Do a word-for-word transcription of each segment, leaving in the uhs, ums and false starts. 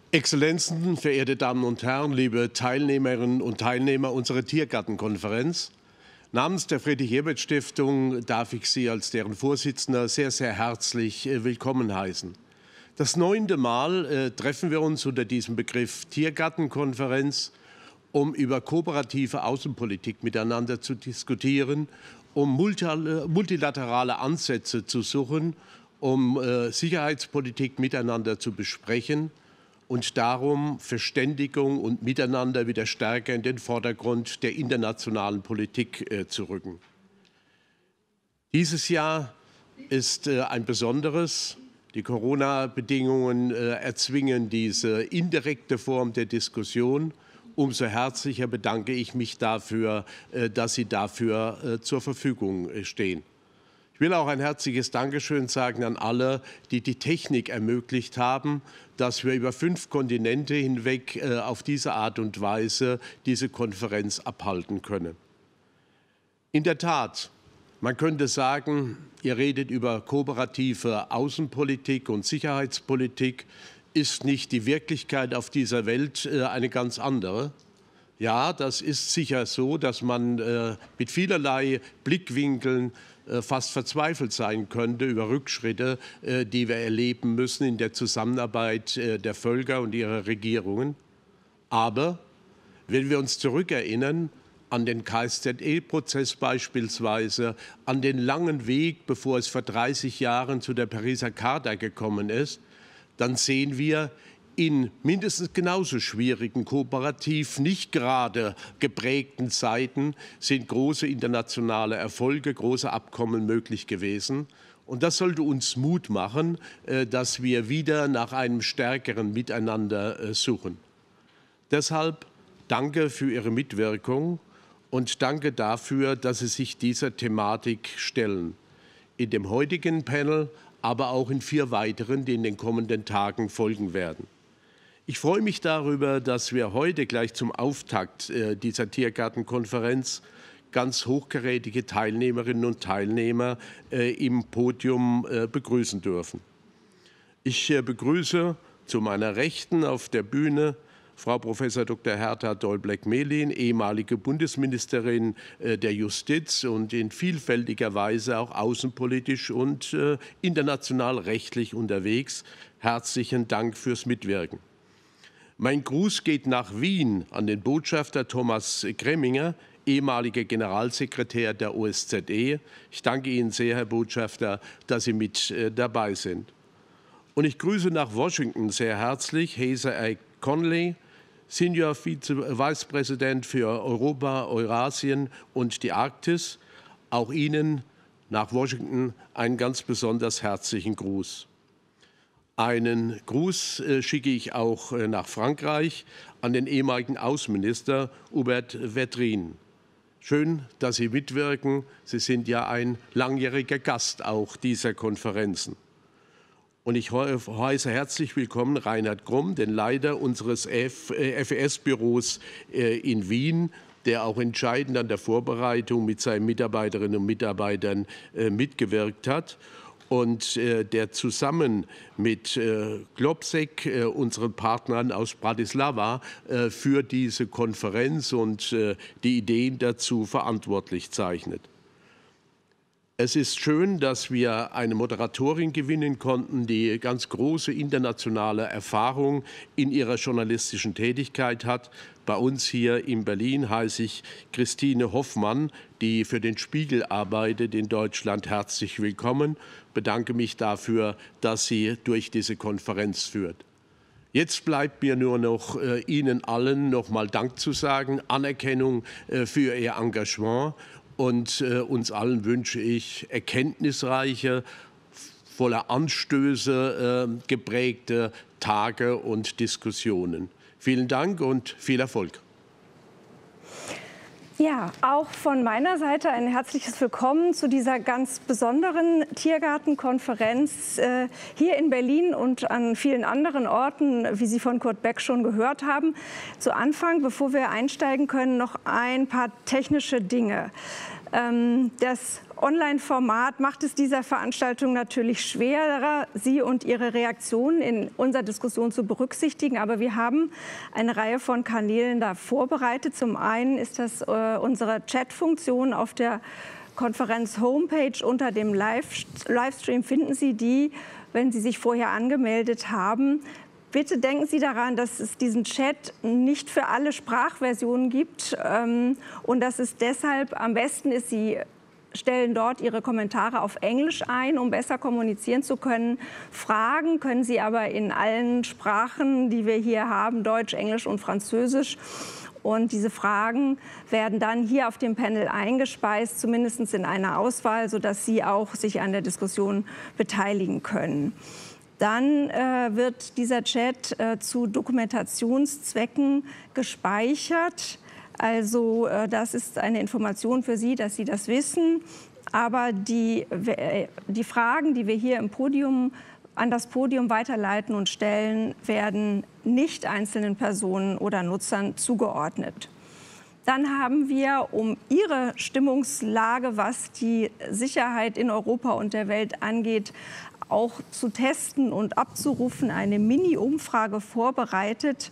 Exzellenzen, verehrte Damen und Herren, liebe Teilnehmerinnen und Teilnehmer unserer Tiergartenkonferenz. Namens der Friedrich-Ebert-Stiftung darf ich Sie als deren Vorsitzender sehr, sehr herzlich willkommen heißen. Das neunte Mal äh, treffen wir uns unter diesem Begriff Tiergartenkonferenz, um über kooperative Außenpolitik miteinander zu diskutieren, um multilaterale Ansätze zu suchen, um äh, Sicherheitspolitik miteinander zu besprechen und darum, Verständigung und Miteinander wieder stärker in den Vordergrund der internationalen Politik äh, zu rücken. Dieses Jahr ist äh, ein besonderes. Die Corona-Bedingungen äh, erzwingen diese indirekte Form der Diskussion. Umso herzlicher bedanke ich mich dafür, äh, dass Sie dafür äh, zur Verfügung äh, stehen. Ich will auch ein herzliches Dankeschön sagen an alle, die die Technik ermöglicht haben, dass wir über fünf Kontinente hinweg äh, auf diese Art und Weise diese Konferenz abhalten können. In der Tat, man könnte sagen, ihr redet über kooperative Außenpolitik und Sicherheitspolitik. Ist nicht die Wirklichkeit auf dieser Welt äh, eine ganz andere? Ja, das ist sicher so, dass man äh, mit vielerlei Blickwinkeln fast verzweifelt sein könnte über Rückschritte, die wir erleben müssen in der Zusammenarbeit der Völker und ihrer Regierungen. Aber wenn wir uns zurückerinnern an den K S Z E-Prozess beispielsweise, an den langen Weg, bevor es vor dreißig Jahren zu der Pariser Charta gekommen ist, dann sehen wir, in mindestens genauso schwierigen, kooperativ nicht gerade geprägten Zeiten sind große internationale Erfolge, große Abkommen möglich gewesen. Und das sollte uns Mut machen, dass wir wieder nach einem stärkeren Miteinander suchen. Deshalb danke für Ihre Mitwirkung und danke dafür, dass Sie sich dieser Thematik stellen. In dem heutigen Panel, aber auch in vier weiteren, die in den kommenden Tagen folgen werden. Ich freue mich darüber, dass wir heute gleich zum Auftakt äh, dieser Tiergartenkonferenz ganz hochkarätige Teilnehmerinnen und Teilnehmer äh, im Podium äh, begrüßen dürfen. Ich äh, begrüße zu meiner Rechten auf der Bühne Frau Professor Doktor Hertha Dolbleck-Mehlin, ehemalige Bundesministerin äh, der Justiz und in vielfältiger Weise auch außenpolitisch und äh, international rechtlich unterwegs. Herzlichen Dank fürs Mitwirken. Mein Gruß geht nach Wien an den Botschafter Thomas Gremminger, ehemaliger Generalsekretär der O S Z E. Ich danke Ihnen sehr, Herr Botschafter, dass Sie mit äh, dabei sind. Und ich grüße nach Washington sehr herzlich Hazer A. Conley, Senior Vice President für Europa, Eurasien und die Arktis. Auch Ihnen nach Washington einen ganz besonders herzlichen Gruß. Einen Gruß äh, schicke ich auch äh, nach Frankreich an den ehemaligen Außenminister Hubert Védrine. Schön, dass Sie mitwirken. Sie sind ja ein langjähriger Gast auch dieser Konferenzen. Und ich heiße herzlich willkommen Reinhard Krumm, den Leiter unseres F E S-Büros äh, in Wien, der auch entscheidend an der Vorbereitung mit seinen Mitarbeiterinnen und Mitarbeitern äh, mitgewirkt hat. Und äh, der zusammen mit äh, Globsec, äh, unseren Partnern aus Bratislava, äh, für diese Konferenz und äh, die Ideen dazu verantwortlich zeichnet. Es ist schön, dass wir eine Moderatorin gewinnen konnten, die ganz große internationale Erfahrung in ihrer journalistischen Tätigkeit hat. Bei uns hier in Berlin heiße ich Christine Hoffmann, die für den Spiegel arbeitet in Deutschland. Herzlich willkommen. Ich bedanke mich dafür, dass sie durch diese Konferenz führt. Jetzt bleibt mir nur noch äh, Ihnen allen noch mal Dank zu sagen, Anerkennung äh, für Ihr Engagement. Und äh, uns allen wünsche ich erkenntnisreiche, voller Anstöße äh, geprägte Tage und Diskussionen. Vielen Dank und viel Erfolg. Ja, auch von meiner Seite ein herzliches Willkommen zu dieser ganz besonderen Tiergartenkonferenz äh, hier in Berlin und an vielen anderen Orten, wie Sie von Kurt Beck schon gehört haben. Zu Anfang, bevor wir einsteigen können, noch ein paar technische Dinge. Ähm, das Online-Format macht es dieser Veranstaltung natürlich schwerer, Sie und Ihre Reaktionen in unserer Diskussion zu berücksichtigen. Aber wir haben eine Reihe von Kanälen da vorbereitet. Zum einen ist das äh, unsere Chat-Funktion auf der Konferenz-Homepage. Unter dem Live Livestream finden Sie die, wenn Sie sich vorher angemeldet haben. Bitte denken Sie daran, dass es diesen Chat nicht für alle Sprachversionen gibt ähm, und dass es deshalb am besten ist, Sie stellen dort Ihre Kommentare auf Englisch ein, um besser kommunizieren zu können. Fragen können Sie aber in allen Sprachen, die wir hier haben, Deutsch, Englisch und Französisch. Und diese Fragen werden dann hier auf dem Panel eingespeist, zumindest in einer Auswahl, sodass Sie auch sich an der Diskussion beteiligen können. Dann äh, wird dieser Chat äh, zu Dokumentationszwecken gespeichert. Also äh, das ist eine Information für Sie, dass Sie das wissen. Aber die, äh, die Fragen, die wir hier im Podium an das Podium weiterleiten und stellen, werden nicht einzelnen Personen oder Nutzern zugeordnet. Dann haben wir, um Ihre Stimmungslage, was die Sicherheit in Europa und der Welt angeht, auch zu testen und abzurufen, eine Mini-Umfrage vorbereitet.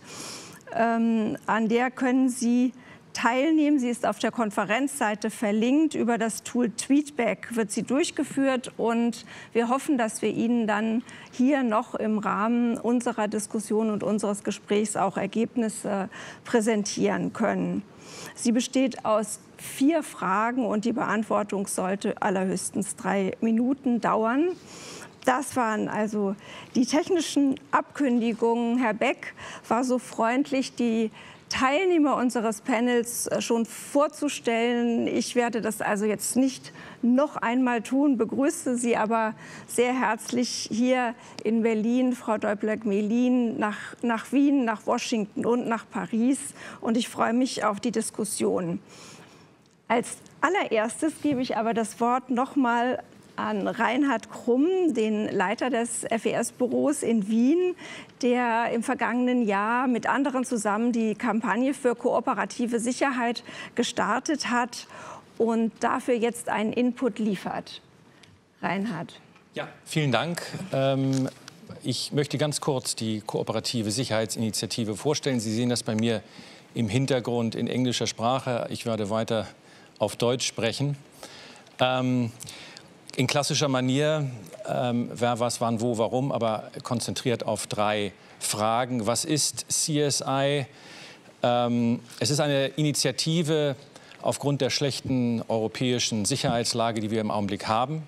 Ähm, an der können Sie teilnehmen. Sie ist auf der Konferenzseite verlinkt. Über das Tool Tweetback wird sie durchgeführt. Und wir hoffen, dass wir Ihnen dann hier noch im Rahmen unserer Diskussion und unseres Gesprächs auch Ergebnisse präsentieren können. Sie besteht aus vier Fragen und die Beantwortung sollte allerhöchstens drei Minuten dauern. Das waren also die technischen Abkündigungen. Herr Beck war so freundlich, die Teilnehmer unseres Panels schon vorzustellen. Ich werde das also jetzt nicht noch einmal tun, begrüße Sie aber sehr herzlich hier in Berlin, Frau Däubler-Gmelin, nach, nach Wien, nach Washington und nach Paris. Und ich freue mich auf die Diskussion. Als allererstes gebe ich aber das Wort noch mal an Reinhard Krumm, den Leiter des F E S-Büros in Wien, der im vergangenen Jahr mit anderen zusammen die Kampagne für kooperative Sicherheit gestartet hat und dafür jetzt einen Input liefert. Reinhard. Ja, vielen Dank. Ähm, ich möchte ganz kurz die kooperative Sicherheitsinitiative vorstellen. Sie sehen das bei mir im Hintergrund in englischer Sprache. Ich werde weiter auf Deutsch sprechen. Ähm, In klassischer Manier, ähm, wer, was, wann, wo, warum, aber konzentriert auf drei Fragen. Was ist C S I? Ähm, es ist eine Initiative aufgrund der schlechten europäischen Sicherheitslage, die wir im Augenblick haben.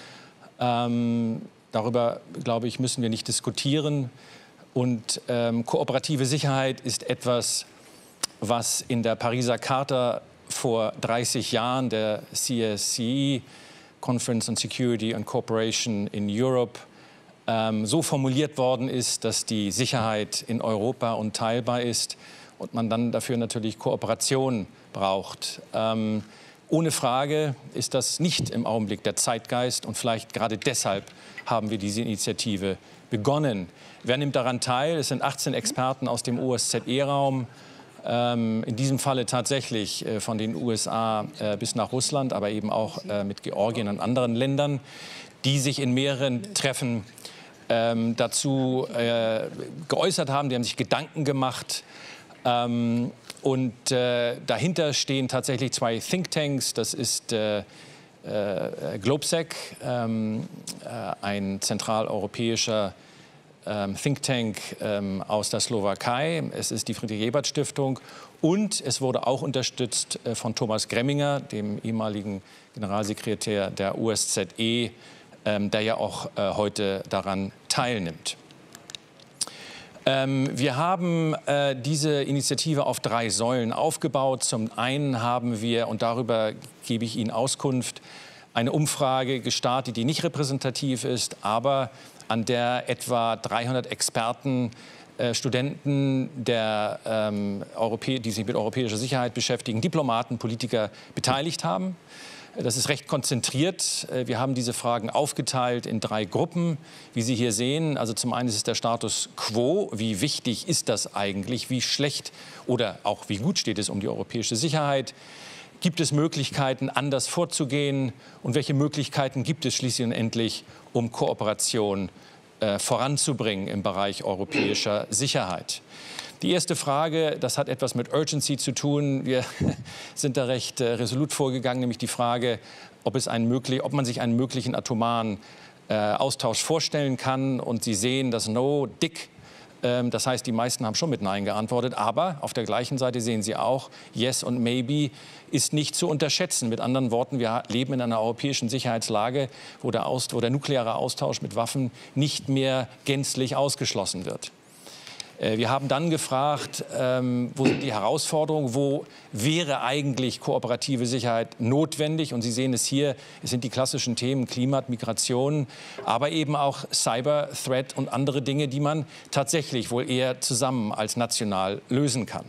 Ähm, darüber, glaube ich, müssen wir nicht diskutieren. Und ähm, kooperative Sicherheit ist etwas, was in der Pariser Charta vor dreißig Jahren der C S C I, Conference on Security and Cooperation in Europe, ähm, so formuliert worden ist, dass die Sicherheit in Europa unteilbar ist und man dann dafür natürlich Kooperation braucht. Ähm, ohne Frage ist das nicht im Augenblick der Zeitgeist und vielleicht gerade deshalb haben wir diese Initiative begonnen. Wer nimmt daran teil? Es sind achtzehn Experten aus dem O S Z E-Raum. Ähm, in diesem Falle tatsächlich äh, von den U S A äh, bis nach Russland, aber eben auch äh, mit Georgien und anderen Ländern, die sich in mehreren Treffen ähm, dazu äh, geäußert haben. Die haben sich Gedanken gemacht. Ähm, und äh, dahinter stehen tatsächlich zwei Thinktanks. Das ist äh, äh, Globsec, ähm, äh, ein zentraleuropäischer Ähm, Think Tank ähm, aus der Slowakei. Es ist die Friedrich-Ebert-Stiftung und es wurde auch unterstützt äh, von Thomas Gremminger, dem ehemaligen Generalsekretär der U S Z E, ähm, der ja auch äh, heute daran teilnimmt. Ähm, wir haben äh, diese Initiative auf drei Säulen aufgebaut. Zum einen haben wir, und darüber gebe ich Ihnen Auskunft, eine Umfrage gestartet, die nicht repräsentativ ist, aber an der etwa dreihundert Experten, äh, Studenten, der, ähm, Europä die sich mit europäischer Sicherheit beschäftigen, Diplomaten, Politiker beteiligt haben. Das ist recht konzentriert. Wir haben diese Fragen aufgeteilt in drei Gruppen, wie Sie hier sehen. Also zum einen ist es der Status quo. Wie wichtig ist das eigentlich? Wie schlecht oder auch wie gut steht es um die europäische Sicherheit? Gibt es Möglichkeiten, anders vorzugehen? Und welche Möglichkeiten gibt es schließlich und endlich, um Kooperation äh, voranzubringen im Bereich europäischer Sicherheit? Die erste Frage, das hat etwas mit Urgency zu tun. Wir sind da recht äh, resolut vorgegangen, nämlich die Frage, ob, es einen möglich, ob man sich einen möglichen atomaren äh, Austausch vorstellen kann. Und Sie sehen das No, dick. Das heißt, die meisten haben schon mit Nein geantwortet. Aber auf der gleichen Seite sehen Sie auch, Yes und Maybe ist nicht zu unterschätzen. Mit anderen Worten, wir leben in einer europäischen Sicherheitslage, wo der, Aust- wo der nukleare Austausch mit Waffen nicht mehr gänzlich ausgeschlossen wird. Wir haben dann gefragt, ähm, wo sind die Herausforderungen, wo wäre eigentlich kooperative Sicherheit notwendig? Und Sie sehen es hier, es sind die klassischen Themen Klima, Migration, aber eben auch Cyber, Threat und andere Dinge, die man tatsächlich wohl eher zusammen als national lösen kann.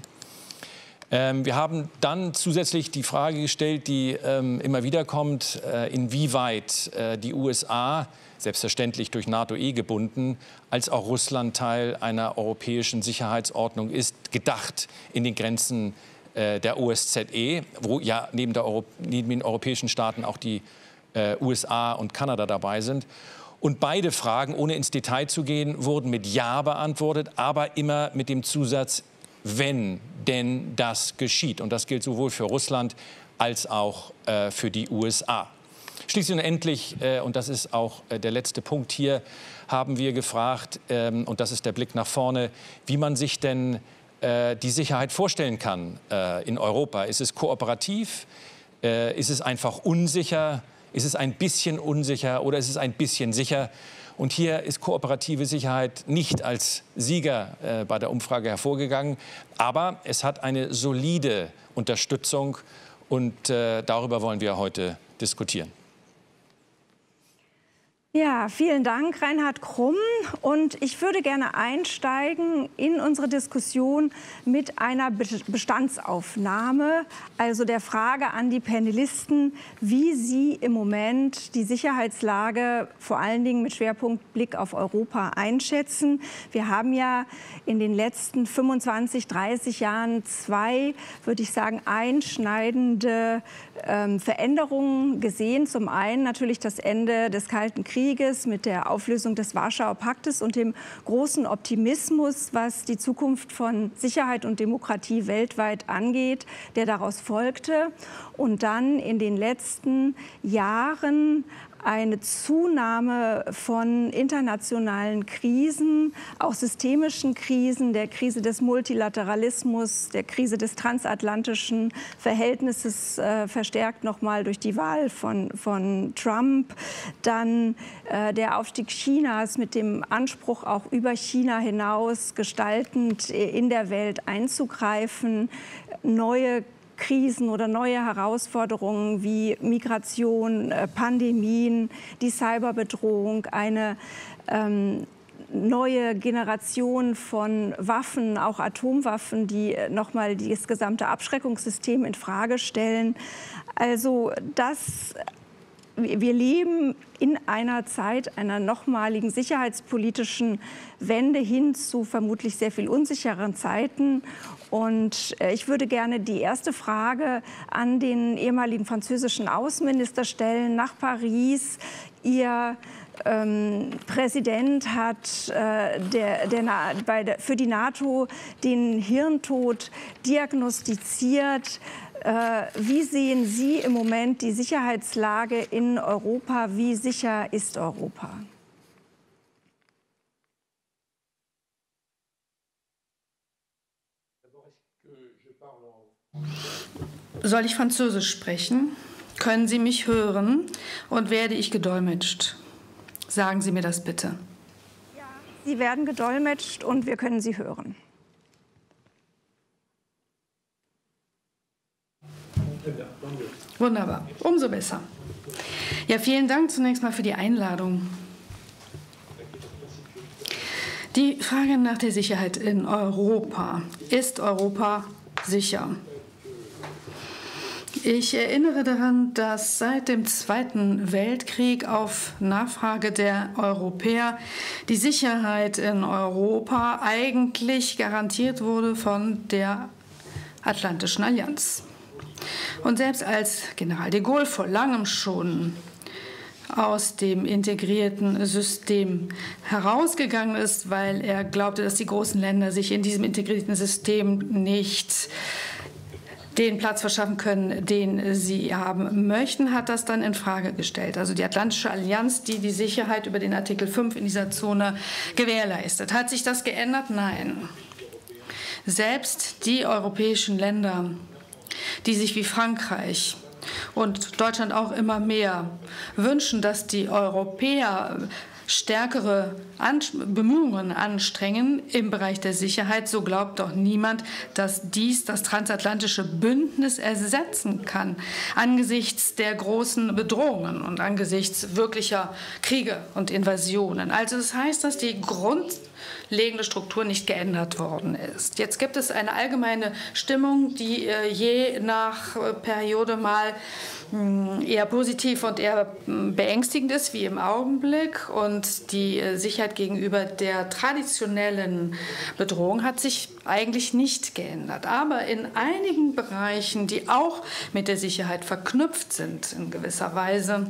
Ähm, wir haben dann zusätzlich die Frage gestellt, die ähm, immer wieder kommt, äh, inwieweit äh, die U S A, selbstverständlich durch NATO eh gebunden, als auch Russland Teil einer europäischen Sicherheitsordnung ist, gedacht in den Grenzen äh, der O S Z E, wo ja neben, der Euro neben den europäischen Staaten auch die äh, U S A und Kanada dabei sind. Und beide Fragen, ohne ins Detail zu gehen, wurden mit Ja beantwortet, aber immer mit dem Zusatz, wenn denn das geschieht. Und das gilt sowohl für Russland als auch äh, für die U S A. Schließlich und endlich, äh, und das ist auch äh, der letzte Punkt hier, haben wir gefragt, ähm, und das ist der Blick nach vorne, wie man sich denn äh, die Sicherheit vorstellen kann äh, in Europa. Ist es kooperativ? Äh, ist es einfach unsicher? Ist es ein bisschen unsicher oder ist es ein bisschen sicher? Und hier ist kooperative Sicherheit nicht als Sieger äh, bei der Umfrage hervorgegangen, aber es hat eine solide Unterstützung und äh, darüber wollen wir heute diskutieren. Ja, vielen Dank, Reinhard Krumm. Und ich würde gerne einsteigen in unsere Diskussion mit einer Bestandsaufnahme, also der Frage an die Panelisten, wie sie im Moment die Sicherheitslage vor allen Dingen mit Schwerpunkt Blick auf Europa einschätzen. Wir haben ja in den letzten fünfundzwanzig, dreißig Jahren zwei, würde ich sagen, einschneidende ähm, Veränderungen gesehen. Zum einen natürlich das Ende des Kalten Krieges mit der Auflösung des Warschauer Paktes und dem großen Optimismus, was die Zukunft von Sicherheit und Demokratie weltweit angeht, der daraus folgte. Und dann in den letzten Jahren eine Zunahme von internationalen Krisen, auch systemischen Krisen, der Krise des Multilateralismus, der Krise des transatlantischen Verhältnisses, äh, verstärkt nochmal durch die Wahl von, von Trump. Dann äh, der Aufstieg Chinas mit dem Anspruch, auch über China hinaus gestaltend in der Welt einzugreifen, neue Krisen oder neue Herausforderungen wie Migration, Pandemien, die Cyberbedrohung, eine ähm, neue Generation von Waffen, auch Atomwaffen, die nochmal das gesamte Abschreckungssystem in Frage stellen. Also das Wir leben in einer Zeit einer nochmaligen sicherheitspolitischen Wende hin zu vermutlich sehr viel unsicheren Zeiten. Und ich würde gerne die erste Frage an den ehemaligen französischen Außenminister stellen nach Paris. Ihr ähm, Präsident hat äh, der, der, bei der, für die NATO den Hirntod diagnostiziert. Wie sehen Sie im Moment die Sicherheitslage in Europa? Wie sicher ist Europa? Soll ich Französisch sprechen? Können Sie mich hören? Und werde ich gedolmetscht? Sagen Sie mir das bitte. Ja, Sie werden gedolmetscht und wir können Sie hören. Wunderbar, umso besser. Ja, vielen Dank zunächst mal für die Einladung. Die Frage nach der Sicherheit in Europa. Ist Europa sicher? Ich erinnere daran, dass seit dem Zweiten Weltkrieg auf Nachfrage der Europäer die Sicherheit in Europa eigentlich garantiert wurde von der Atlantischen Allianz. Und selbst als General de Gaulle vor langem schon aus dem integrierten System herausgegangen ist, weil er glaubte, dass die großen Länder sich in diesem integrierten System nicht den Platz verschaffen können, den sie haben möchten, hat das dann in Frage gestellt. Also die Atlantische Allianz, die die Sicherheit über den Artikel fünf in dieser Zone gewährleistet. Hat sich das geändert? Nein. Selbst die europäischen Länder, die sich wie Frankreich und Deutschland auch immer mehr wünschen, dass die Europäer stärkere Bemühungen anstrengen im Bereich der Sicherheit, so glaubt doch niemand, dass dies das transatlantische Bündnis ersetzen kann, angesichts der großen Bedrohungen und angesichts wirklicher Kriege und Invasionen. Also das heißt, dass die grundlegende Struktur nicht geändert worden ist. Jetzt gibt es eine allgemeine Stimmung, die je nach Periode mal eher positiv und eher beängstigend ist, wie im Augenblick. Und die Sicherheit gegenüber der traditionellen Bedrohung hat sich eigentlich nicht geändert. Aber in einigen Bereichen, die auch mit der Sicherheit verknüpft sind in gewisser Weise,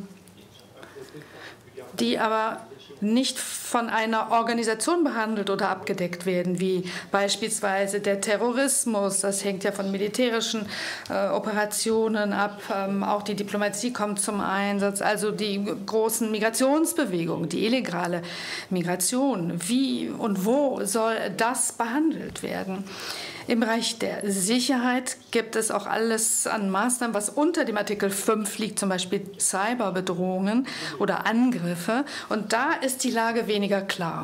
die aber nicht von einer Organisation behandelt oder abgedeckt werden, wie beispielsweise der Terrorismus. Das hängt ja von militärischen äh, Operationen ab. Ähm, auch die Diplomatie kommt zum Einsatz. Also die großen Migrationsbewegungen, die illegale Migration. Wie und wo soll das behandelt werden? Im Bereich der Sicherheit gibt es auch alles an Maßnahmen, was unter dem Artikel fünf liegt, zum Beispiel Cyberbedrohungen oder Angriffe. Und da ist die Lage weniger klar.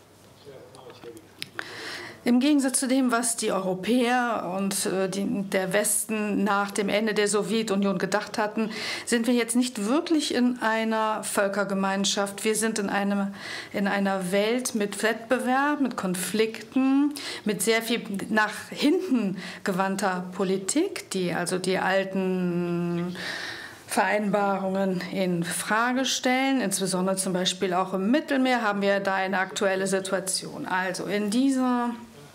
Im Gegensatz zu dem, was die Europäer und äh, die, der Westen nach dem Ende der Sowjetunion gedacht hatten, sind wir jetzt nicht wirklich in einer Völkergemeinschaft. Wir sind in, einem, in einer Welt mit Wettbewerb, mit Konflikten, mit sehr viel nach hinten gewandter Politik, die also die alten Vereinbarungen in Frage stellen. Insbesondere zum Beispiel auch im Mittelmeer haben wir da eine aktuelle Situation. Also in dieser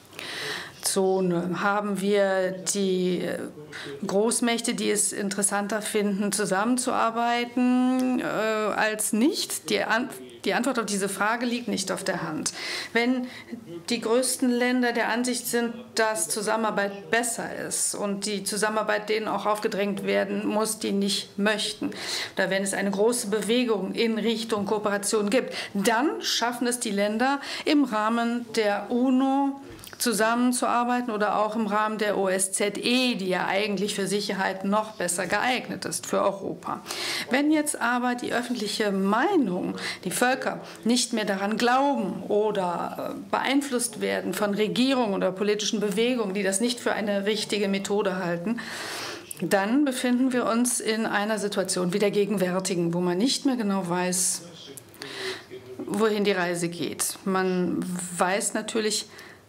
Zone haben wir die Großmächte, die es interessanter finden, zusammenzuarbeiten, äh, als nicht. Die, An die Antwort auf diese Frage liegt nicht auf der Hand. Wenn die größten Länder der Ansicht sind, dass Zusammenarbeit besser ist und die Zusammenarbeit denen auch aufgedrängt werden muss, die nicht möchten, oder wenn es eine große Bewegung in Richtung Kooperation gibt, dann schaffen es die Länder im Rahmen der UNO, zusammenzuarbeiten oder auch im Rahmen der O S Z E, die ja eigentlich für Sicherheit noch besser geeignet ist für Europa. Wenn jetzt aber die öffentliche Meinung, die Völker nicht mehr daran glauben oder beeinflusst werden von Regierungen oder politischen Bewegungen, die das nicht für eine richtige Methode halten, dann befinden wir uns in einer Situation wie der gegenwärtigen, wo man nicht mehr genau weiß, wohin die Reise geht. Man weiß natürlich,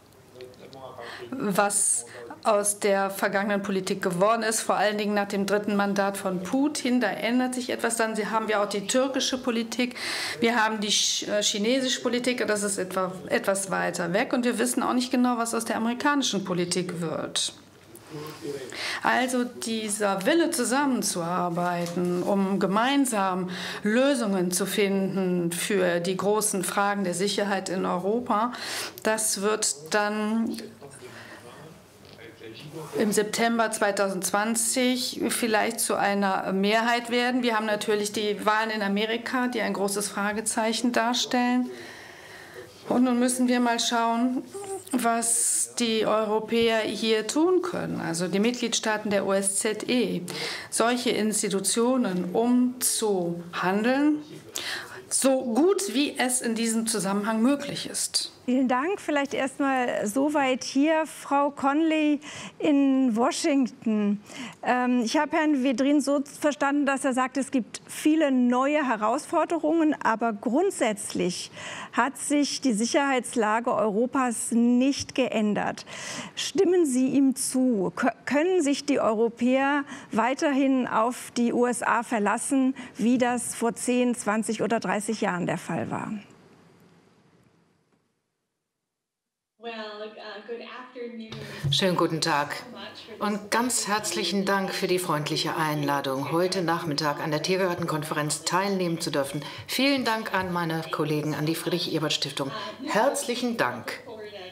was aus der vergangenen Politik geworden ist, vor allen Dingen nach dem dritten Mandat von Putin. Da ändert sich etwas. Dann haben wir auch die türkische Politik, wir haben die chinesische Politik, das ist etwa, etwas weiter weg. Und wir wissen auch nicht genau, was aus der amerikanischen Politik wird. Also dieser Wille, zusammenzuarbeiten, um gemeinsam Lösungen zu finden für die großen Fragen der Sicherheit in Europa, das wird dann im September zweitausendzwanzig vielleicht zu einer Mehrheit werden. Wir haben natürlich die Wahlen in Amerika, die ein großes Fragezeichen darstellen. Und nun müssen wir mal schauen, was die Europäer hier tun können, also die Mitgliedstaaten der O S Z E, solche Institutionen, um zu handeln, so gut wie es in diesem Zusammenhang möglich ist. Vielen Dank. Vielleicht erst mal soweit hier, Frau Conley in Washington. Ähm, ich habe Herrn Vedrin so verstanden, dass er sagt, es gibt viele neue Herausforderungen, aber grundsätzlich hat sich die Sicherheitslage Europas nicht geändert. Stimmen Sie ihm zu? K- können sich die Europäer weiterhin auf die U S A verlassen, wie das vor zehn, zwanzig oder dreißig Jahren der Fall war? Schönen guten Tag und ganz herzlichen Dank für die freundliche Einladung, heute Nachmittag an der Tiergartenkonferenz teilnehmen zu dürfen. Vielen Dank an meine Kollegen, an die Friedrich-Ebert-Stiftung. Herzlichen Dank.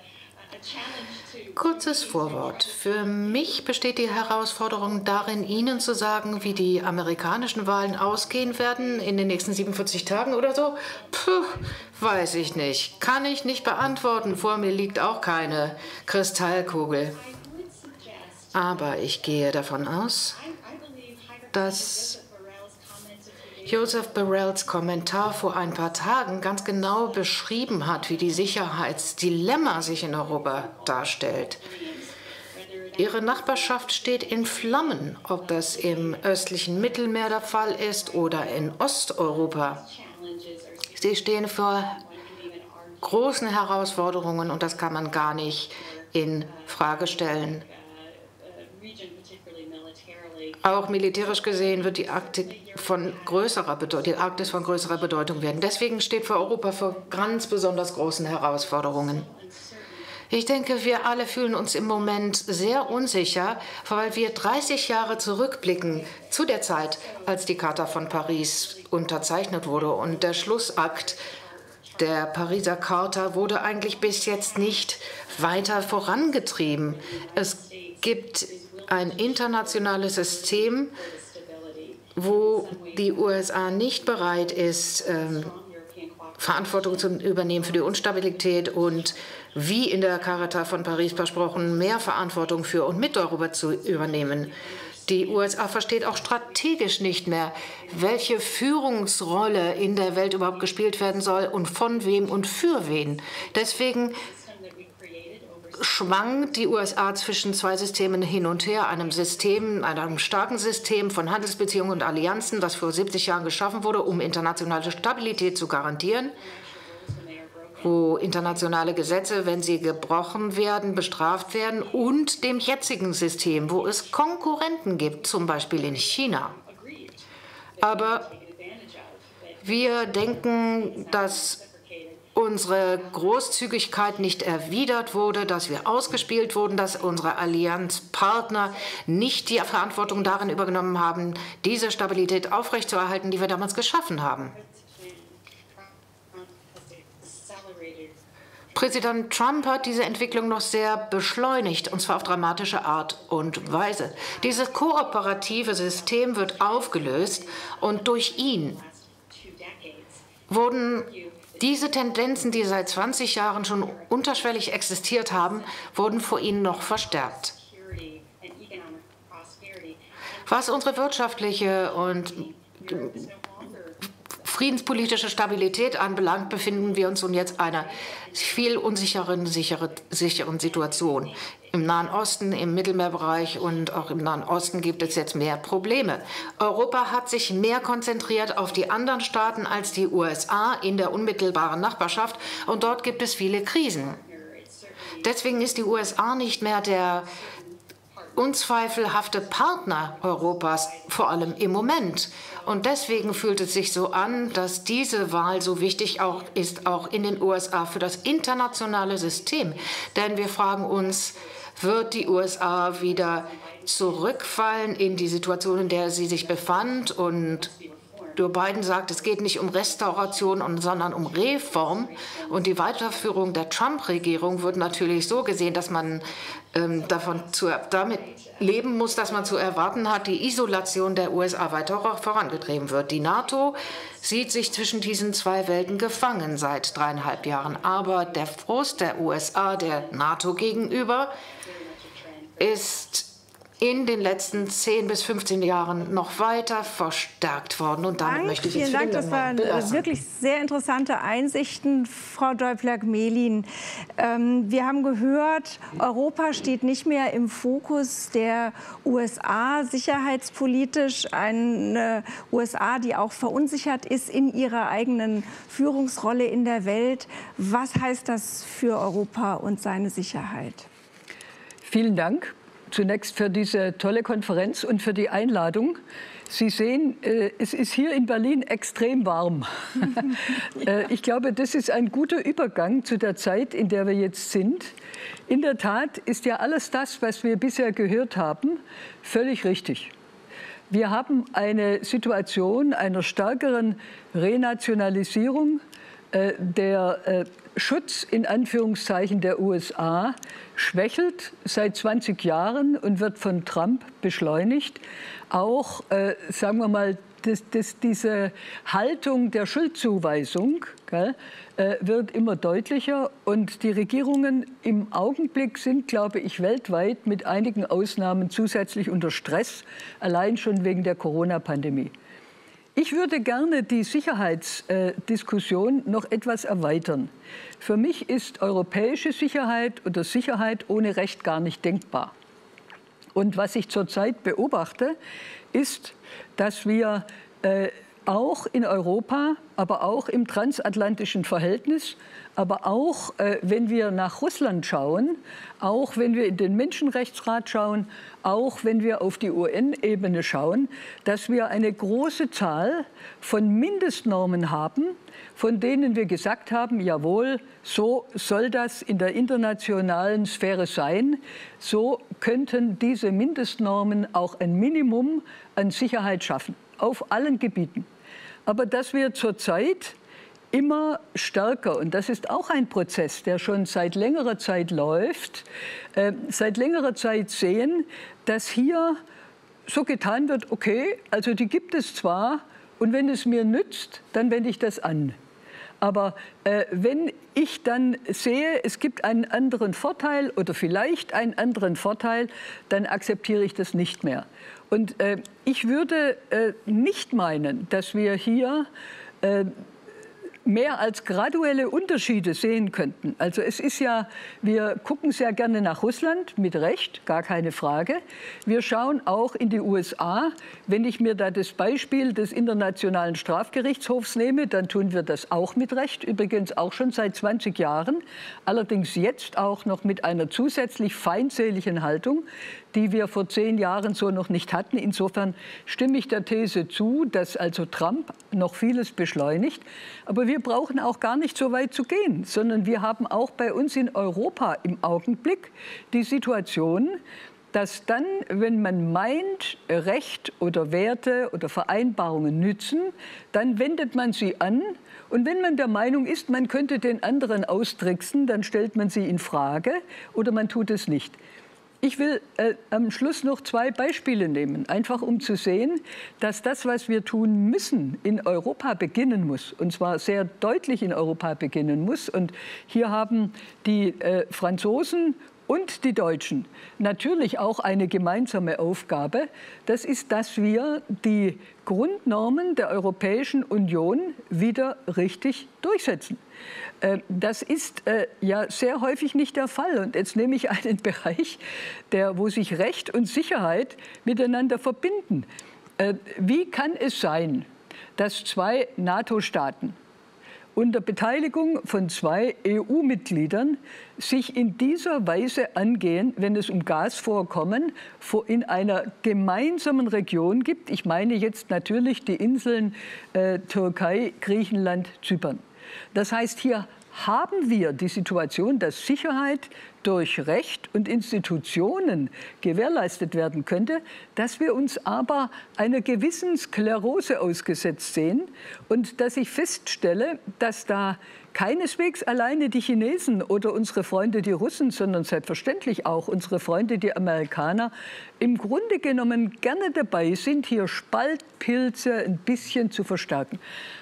Kurzes Vorwort. Für mich besteht die Herausforderung darin, Ihnen zu sagen, wie die amerikanischen Wahlen ausgehen werden in den nächsten siebenundvierzig Tagen oder so. Puh, weiß ich nicht. Kann ich nicht beantworten. Vor mir liegt auch keine Kristallkugel. Aber ich gehe davon aus, dass Joseph Borrells Kommentar vor ein paar Tagen ganz genau beschrieben hat, wie die Sicherheitsdilemma sich in Europa darstellt. Ihre Nachbarschaft steht in Flammen, ob das im östlichen Mittelmeer der Fall ist oder in Osteuropa. Sie stehen vor großen Herausforderungen und das kann man gar nicht in Frage stellen. Auch militärisch gesehen wird die Arktis von größerer Bedeutung, die Arktis von größerer Bedeutung werden. Deswegen steht für Europa vor ganz besonders großen Herausforderungen. Ich denke, wir alle fühlen uns im Moment sehr unsicher, weil wir dreißig Jahre zurückblicken zu der Zeit, als die Charta von Paris unterzeichnet wurde. Und der Schlussakt der Pariser Charta wurde eigentlich bis jetzt nicht weiter vorangetrieben. Es gibt ein internationales System, wo die U S A nicht bereit ist, ähm, Verantwortung zu übernehmen für die Unstabilität und, wie in der Charta von Paris versprochen, mehr Verantwortung für und mit Europa zu übernehmen. Die U S A versteht auch strategisch nicht mehr, welche Führungsrolle in der Welt überhaupt gespielt werden soll und von wem und für wen. Deswegen schwankt die U S A zwischen zwei Systemen hin und her, einem System, einem starken System von Handelsbeziehungen und Allianzen, das vor siebzig Jahren geschaffen wurde, um internationale Stabilität zu garantieren, wo internationale Gesetze, wenn sie gebrochen werden, bestraft werden, und dem jetzigen System, wo es Konkurrenten gibt, zum Beispiel in China. Aber wir denken, dass unsere Großzügigkeit nicht erwidert wurde, dass wir ausgespielt wurden, dass unsere Allianzpartner nicht die Verantwortung darin übernommen haben, diese Stabilität aufrechtzuerhalten, die wir damals geschaffen haben. Präsident Trump hat diese Entwicklung noch sehr beschleunigt, und zwar auf dramatische Art und Weise. Dieses kooperative System wird aufgelöst, und durch ihn wurden diese Tendenzen, die seit zwanzig Jahren schon unterschwellig existiert haben, wurden vor ihnen noch verstärkt. Was unsere wirtschaftliche und friedenspolitische Stabilität anbelangt, befinden wir uns nun jetzt einer viel unsicheren sichere, sicheren Situation. Im Nahen Osten, im Mittelmeerbereich und auch im Nahen Osten gibt es jetzt mehr Probleme. Europa hat sich mehr konzentriert auf die anderen Staaten als die U S A in der unmittelbaren Nachbarschaft, und dort gibt es viele Krisen. Deswegen ist die U S A nicht mehr der unzweifelhafte Partner Europas, vor allem im Moment. Und deswegen fühlt es sich so an, dass diese Wahl so wichtig auch ist, auch in den U S A für das internationale System. Denn wir fragen uns, wird die U S A wieder zurückfallen in die Situation, in der sie sich befand? Und Joe Biden sagt, es geht nicht um Restauration, sondern um Reform. Und die Weiterführung der Trump-Regierung wird natürlich so gesehen, dass man ähm, davon zu, damit leben muss, dass man zu erwarten hat, die Isolation der U S A weiter vorangetrieben wird. Die NATO sieht sich zwischen diesen zwei Welten gefangen seit dreieinhalb Jahren. Aber der Frust der U S A der NATO gegenüber ist in den letzten zehn bis fünfzehn Jahren noch weiter verstärkt worden. Und damit Dank, möchte ich vielen jetzt Dank, das waren belassen. wirklich sehr interessante Einsichten, Frau Däubler-Gmelin. Ähm, wir haben gehört, Europa steht nicht mehr im Fokus der U S A sicherheitspolitisch. Eine U S A, die auch verunsichert ist in ihrer eigenen Führungsrolle in der Welt. Was heißt das für Europa und seine Sicherheit? Vielen Dank. zunächst für diese tolle Konferenz und für die Einladung. Sie sehen, äh, es ist hier in Berlin extrem warm. äh, ich glaube, das ist ein guter Übergang zu der Zeit, in der wir jetzt sind. In der Tat ist ja alles das, was wir bisher gehört haben, völlig richtig. Wir haben eine Situation einer stärkeren Renationalisierung. Äh, der äh, Schutz in Anführungszeichen der U S A schwächelt seit zwanzig Jahren und wird von Trump beschleunigt. Auch, äh, sagen wir mal, das, das, diese Haltung der Schuldzuweisung gell, äh, wird immer deutlicher. Und die Regierungen im Augenblick sind, glaube ich, weltweit mit einigen Ausnahmen zusätzlich unter Stress, allein schon wegen der Corona-Pandemie. Ich würde gerne die Sicherheitsdiskussion noch etwas erweitern. Für mich ist europäische Sicherheit oder Sicherheit ohne Recht gar nicht denkbar. Und was ich zurzeit beobachte, ist, dass wir äh, auch in Europa, aber auch im transatlantischen Verhältnis, aber auch, äh, wenn wir nach Russland schauen, auch wenn wir in den Menschenrechtsrat schauen, auch wenn wir auf die U N-Ebene schauen, dass wir eine große Zahl von Mindestnormen haben, von denen wir gesagt haben, jawohl, so soll das in der internationalen Sphäre sein. So könnten diese Mindestnormen auch ein Minimum an Sicherheit schaffen, auf allen Gebieten. Aber dass wir zurzeit immer stärker, und das ist auch ein Prozess, der schon seit längerer Zeit läuft, äh, seit längerer Zeit sehen, dass hier so getan wird, okay, also die gibt es zwar, und wenn es mir nützt, dann wende ich das an. Aber äh, wenn ich dann sehe, es gibt einen anderen Vorteil oder vielleicht einen anderen Vorteil, dann akzeptiere ich das nicht mehr. Und äh, ich würde äh, nicht meinen, dass wir hier äh, mehr als graduelle Unterschiede sehen könnten. Also es ist ja, wir gucken sehr gerne nach Russland, mit Recht, gar keine Frage. Wir schauen auch in die U S A. Wenn ich mir da das Beispiel des Internationalen Strafgerichtshofs nehme, dann tun wir das auch mit Recht, übrigens auch schon seit zwanzig Jahren, allerdings jetzt auch noch mit einer zusätzlich feindseligen Haltung, die wir vor zehn Jahren so noch nicht hatten. Insofern stimme ich der These zu, dass also Trump noch vieles beschleunigt. Aber wir brauchen auch gar nicht so weit zu gehen, sondern wir haben auch bei uns in Europa im Augenblick die Situation, dass dann, wenn man meint, Recht oder Werte oder Vereinbarungen nützen, dann wendet man sie an. Und wenn man der Meinung ist, man könnte den anderen austricksen, dann stellt man sie in Frage oder man tut es nicht. Ich will äh, am Schluss noch zwei Beispiele nehmen, einfach um zu sehen, dass das, was wir tun müssen, in Europa beginnen muss, und zwar sehr deutlich in Europa beginnen muss. Und hier haben die äh, Franzosen und die Deutschen natürlich auch eine gemeinsame Aufgabe. Das ist, dass wir die Grundnormen der Europäischen Union wieder richtig durchsetzen. Das ist äh, ja sehr häufig nicht der Fall. Und jetzt nehme ich einen Bereich, der, wo sich Recht und Sicherheit miteinander verbinden. Äh, wie kann es sein, dass zwei NATO-Staaten unter Beteiligung von zwei E U-Mitgliedern sich in dieser Weise angehen, wenn es um Gasvorkommen in einer gemeinsamen Region gibt? Ich meine jetzt natürlich die Inseln äh, Türkei, Griechenland, Zypern. Das heißt, hier haben wir die Situation, dass Sicherheit durch Recht und Institutionen gewährleistet werden könnte, dass wir uns aber einer gewissen Sklerose ausgesetzt sehen und dass ich feststelle, dass da keineswegs alleine die Chinesen oder unsere Freunde die Russen, sondern selbstverständlich auch unsere Freunde die Amerikaner im Grunde genommen gerne dabei sind, hier Spaltpilze ein bisschen zu verstärken.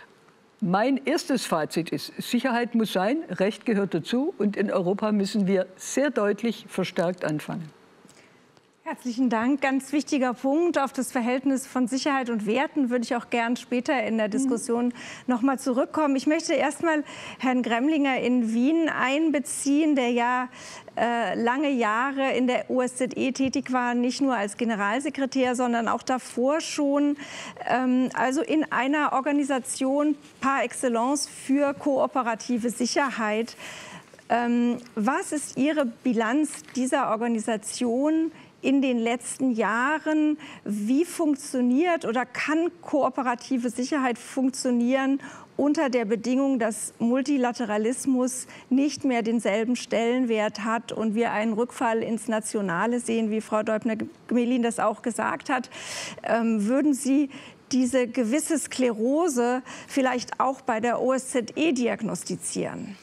Mein erstes Fazit ist, Sicherheit muss sein, Recht gehört dazu und in Europa müssen wir sehr deutlich verstärkt anfangen. Herzlichen Dank. Ganz wichtiger Punkt. Auf das Verhältnis von Sicherheit und Werten würde ich auch gern später in der Diskussion mhm. noch mal zurückkommen. Ich möchte erst mal Herrn Gremlinger in Wien einbeziehen, der ja äh, lange Jahre in der O S Z E tätig war, nicht nur als Generalsekretär, sondern auch davor schon. Ähm, also in einer Organisation par excellence für kooperative Sicherheit. Ähm, was ist Ihre Bilanz dieser Organisation in den letzten Jahren. Wie funktioniert oder kann kooperative Sicherheit funktionieren unter der Bedingung, dass Multilateralismus nicht mehr denselben Stellenwert hat und wir einen Rückfall ins Nationale sehen, wie Frau Deubner-Gmelin das auch gesagt hat? Ähm, würden Sie diese gewisse Sklerose vielleicht auch bei der O S Z E diagnostizieren?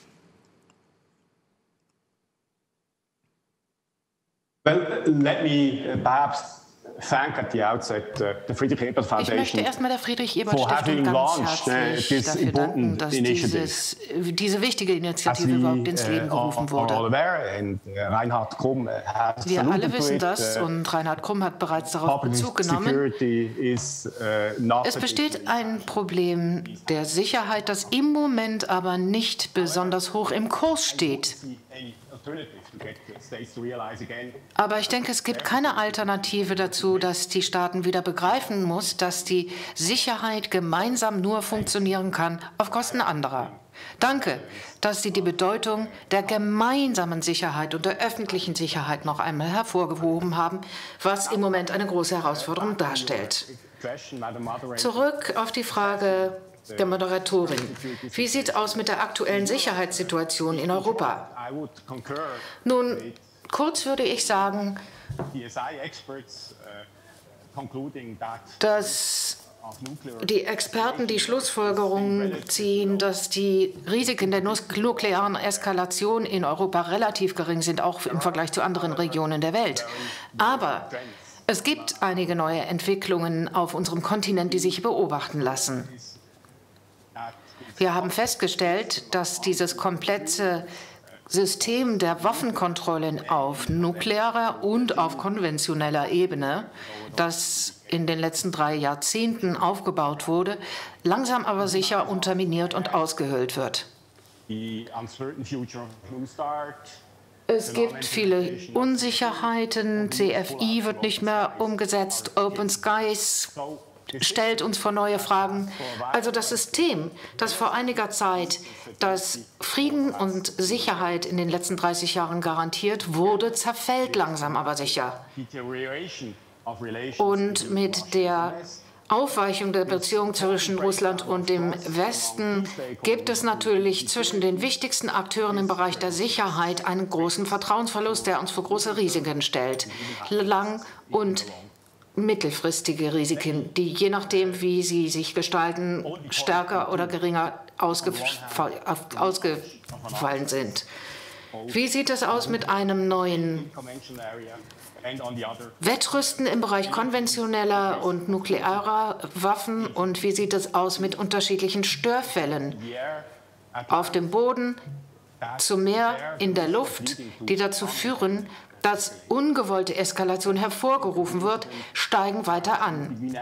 Well, let me perhaps thank at the outset uh, the Friedrich Ebert Foundation. Ich möchte erstmal der Friedrich Ebert Stiftung ganz herzlich dafür danken, dass dieses, diese wichtige Initiative überhaupt ins Leben gerufen wurde. Wir alle wissen das und Reinhard Krumm hat bereits darauf Bezug genommen. Es besteht ein Problem der Sicherheit, das im Moment aber nicht besonders hoch im Kurs steht. Aber ich denke, es gibt keine Alternative dazu, dass die Staaten wieder begreifen muss, dass die Sicherheit gemeinsam nur funktionieren kann auf Kosten anderer. Danke, dass Sie die Bedeutung der gemeinsamen Sicherheit und der öffentlichen Sicherheit noch einmal hervorgehoben haben, was im Moment eine große Herausforderung darstellt. Zurück auf die Frage der Moderatorin. Wie sieht es aus mit der aktuellen Sicherheitssituation in Europa? Nun, kurz würde ich sagen, dass die Experten die Schlussfolgerung ziehen, dass die Risiken der nuklearen Eskalation in Europa relativ gering sind, auch im Vergleich zu anderen Regionen der Welt. Aber es gibt einige neue Entwicklungen auf unserem Kontinent, die sich beobachten lassen. Wir haben festgestellt, dass dieses komplette System der Waffenkontrollen auf nuklearer und auf konventioneller Ebene, das in den letzten drei Jahrzehnten aufgebaut wurde, langsam aber sicher unterminiert und ausgehöhlt wird. Es gibt viele Unsicherheiten, C F I wird nicht mehr umgesetzt, Open Skies stellt uns vor neue Fragen. Also das System, das vor einiger Zeit das Frieden und Sicherheit in den letzten dreißig Jahren garantiert wurde, zerfällt langsam aber sicher. Und mit der Aufweichung der Beziehung zwischen Russland und dem Westen gibt es natürlich zwischen den wichtigsten Akteuren im Bereich der Sicherheit einen großen Vertrauensverlust, der uns vor große Risiken stellt. Lang- und mittelfristige Risiken, die je nachdem, wie sie sich gestalten, stärker oder geringer ausgefallen sind. Wie sieht es aus mit einem neuen Wettrüsten im Bereich konventioneller und nuklearer Waffen und wie sieht es aus mit unterschiedlichen Störfällen auf dem Boden, zum Meer, in der Luft, die dazu führen, dass ungewollte Eskalation hervorgerufen wird, steigen weiter an.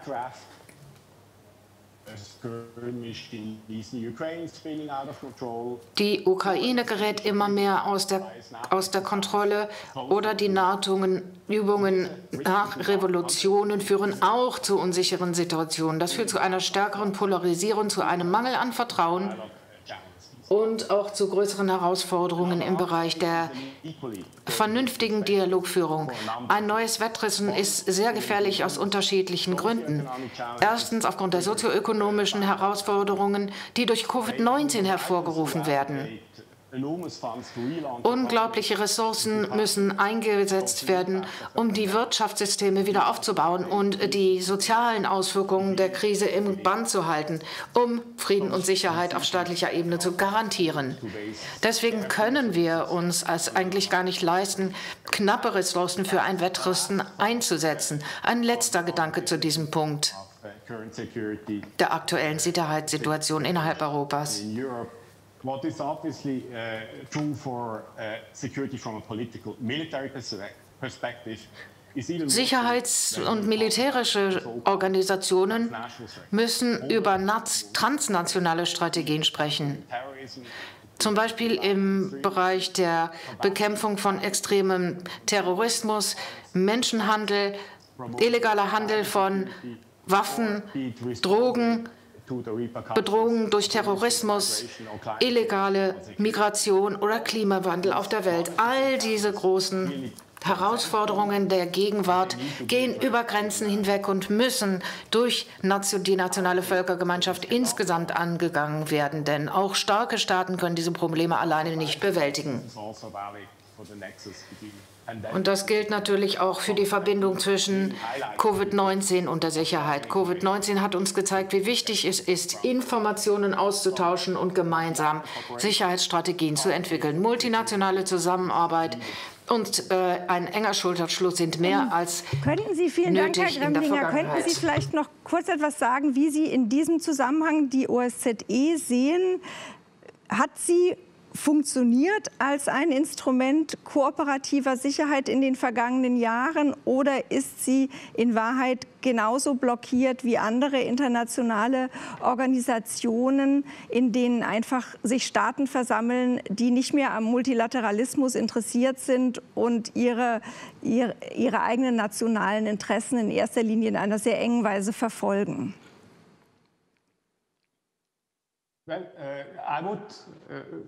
Die Ukraine gerät immer mehr aus der, aus der Kontrolle oder die NATO-Übungen nach Revolutionen führen auch zu unsicheren Situationen. Das führt zu einer stärkeren Polarisierung, zu einem Mangel an Vertrauen und auch zu größeren Herausforderungen im Bereich der vernünftigen Dialogführung. Ein neues Wettrüsten ist sehr gefährlich aus unterschiedlichen Gründen. Erstens aufgrund der sozioökonomischen Herausforderungen, die durch Covid neunzehn hervorgerufen werden. Unglaubliche Ressourcen müssen eingesetzt werden, um die Wirtschaftssysteme wieder aufzubauen und die sozialen Auswirkungen der Krise im Bann zu halten, um Frieden und Sicherheit auf staatlicher Ebene zu garantieren. Deswegen können wir uns es eigentlich gar nicht leisten, knappe Ressourcen für ein Wettrüsten einzusetzen. Ein letzter Gedanke zu diesem Punkt der aktuellen Sicherheitssituation innerhalb Europas. What is obviously uh, true for uh, security from a political military perspective. Sicherheits- und militärische Organisationen müssen über transnationale Strategien sprechen. Zum Beispiel im Bereich der Bekämpfung von extremem Terrorismus, Menschenhandel, illegaler Handel von Waffen, Drogen, Bedrohungen durch Terrorismus, illegale Migration oder Klimawandel auf der Welt. All diese großen Herausforderungen der Gegenwart gehen über Grenzen hinweg und müssen durch die nationale Völkergemeinschaft insgesamt angegangen werden. Denn auch starke Staaten können diese Probleme alleine nicht bewältigen. Und das gilt natürlich auch für die Verbindung zwischen Covid neunzehn und der Sicherheit. Covid neunzehn hat uns gezeigt, wie wichtig es ist, Informationen auszutauschen und gemeinsam Sicherheitsstrategien zu entwickeln. Multinationale Zusammenarbeit und äh, ein enger Schulterschluss sind mehr als Könnten Sie, vielen Dank, Herr Gremlinger, könnten Sie vielleicht noch kurz etwas sagen, wie Sie in diesem Zusammenhang die O S Z E sehen? Hat sie funktioniert als ein Instrument kooperativer Sicherheit in den vergangenen Jahren oder ist sie in Wahrheit genauso blockiert wie andere internationale Organisationen, in denen einfach sich Staaten versammeln, die nicht mehr am Multilateralismus interessiert sind und ihre, ihre, ihre eigenen nationalen Interessen in erster Linie in einer sehr engen Weise verfolgen? Well, uh, I would, uh,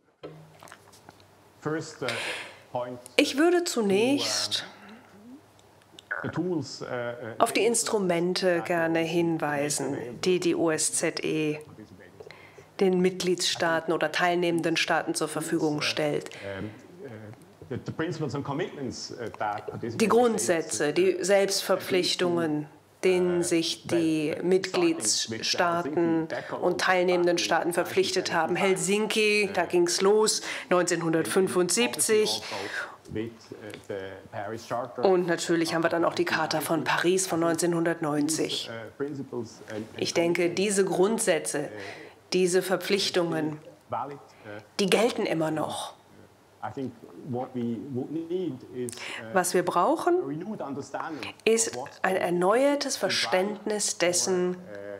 first, uh, point ich würde zunächst the tools, uh, auf die Instrumente gerne hinweisen, die die O S Z E den Mitgliedstaaten oder teilnehmenden Staaten zur Verfügung stellt. Die Grundsätze, die Selbstverpflichtungen, denen sich die Mitgliedstaaten und teilnehmenden Staaten verpflichtet haben. Helsinki, da ging es los, neunzehnhundertfünfundsiebzig. Und natürlich haben wir dann auch die Charta von Paris von neunzehnhundertneunzig. Ich denke, diese Grundsätze, diese Verpflichtungen, die gelten immer noch. Was wir brauchen, ist ein erneuertes Verständnis dessen,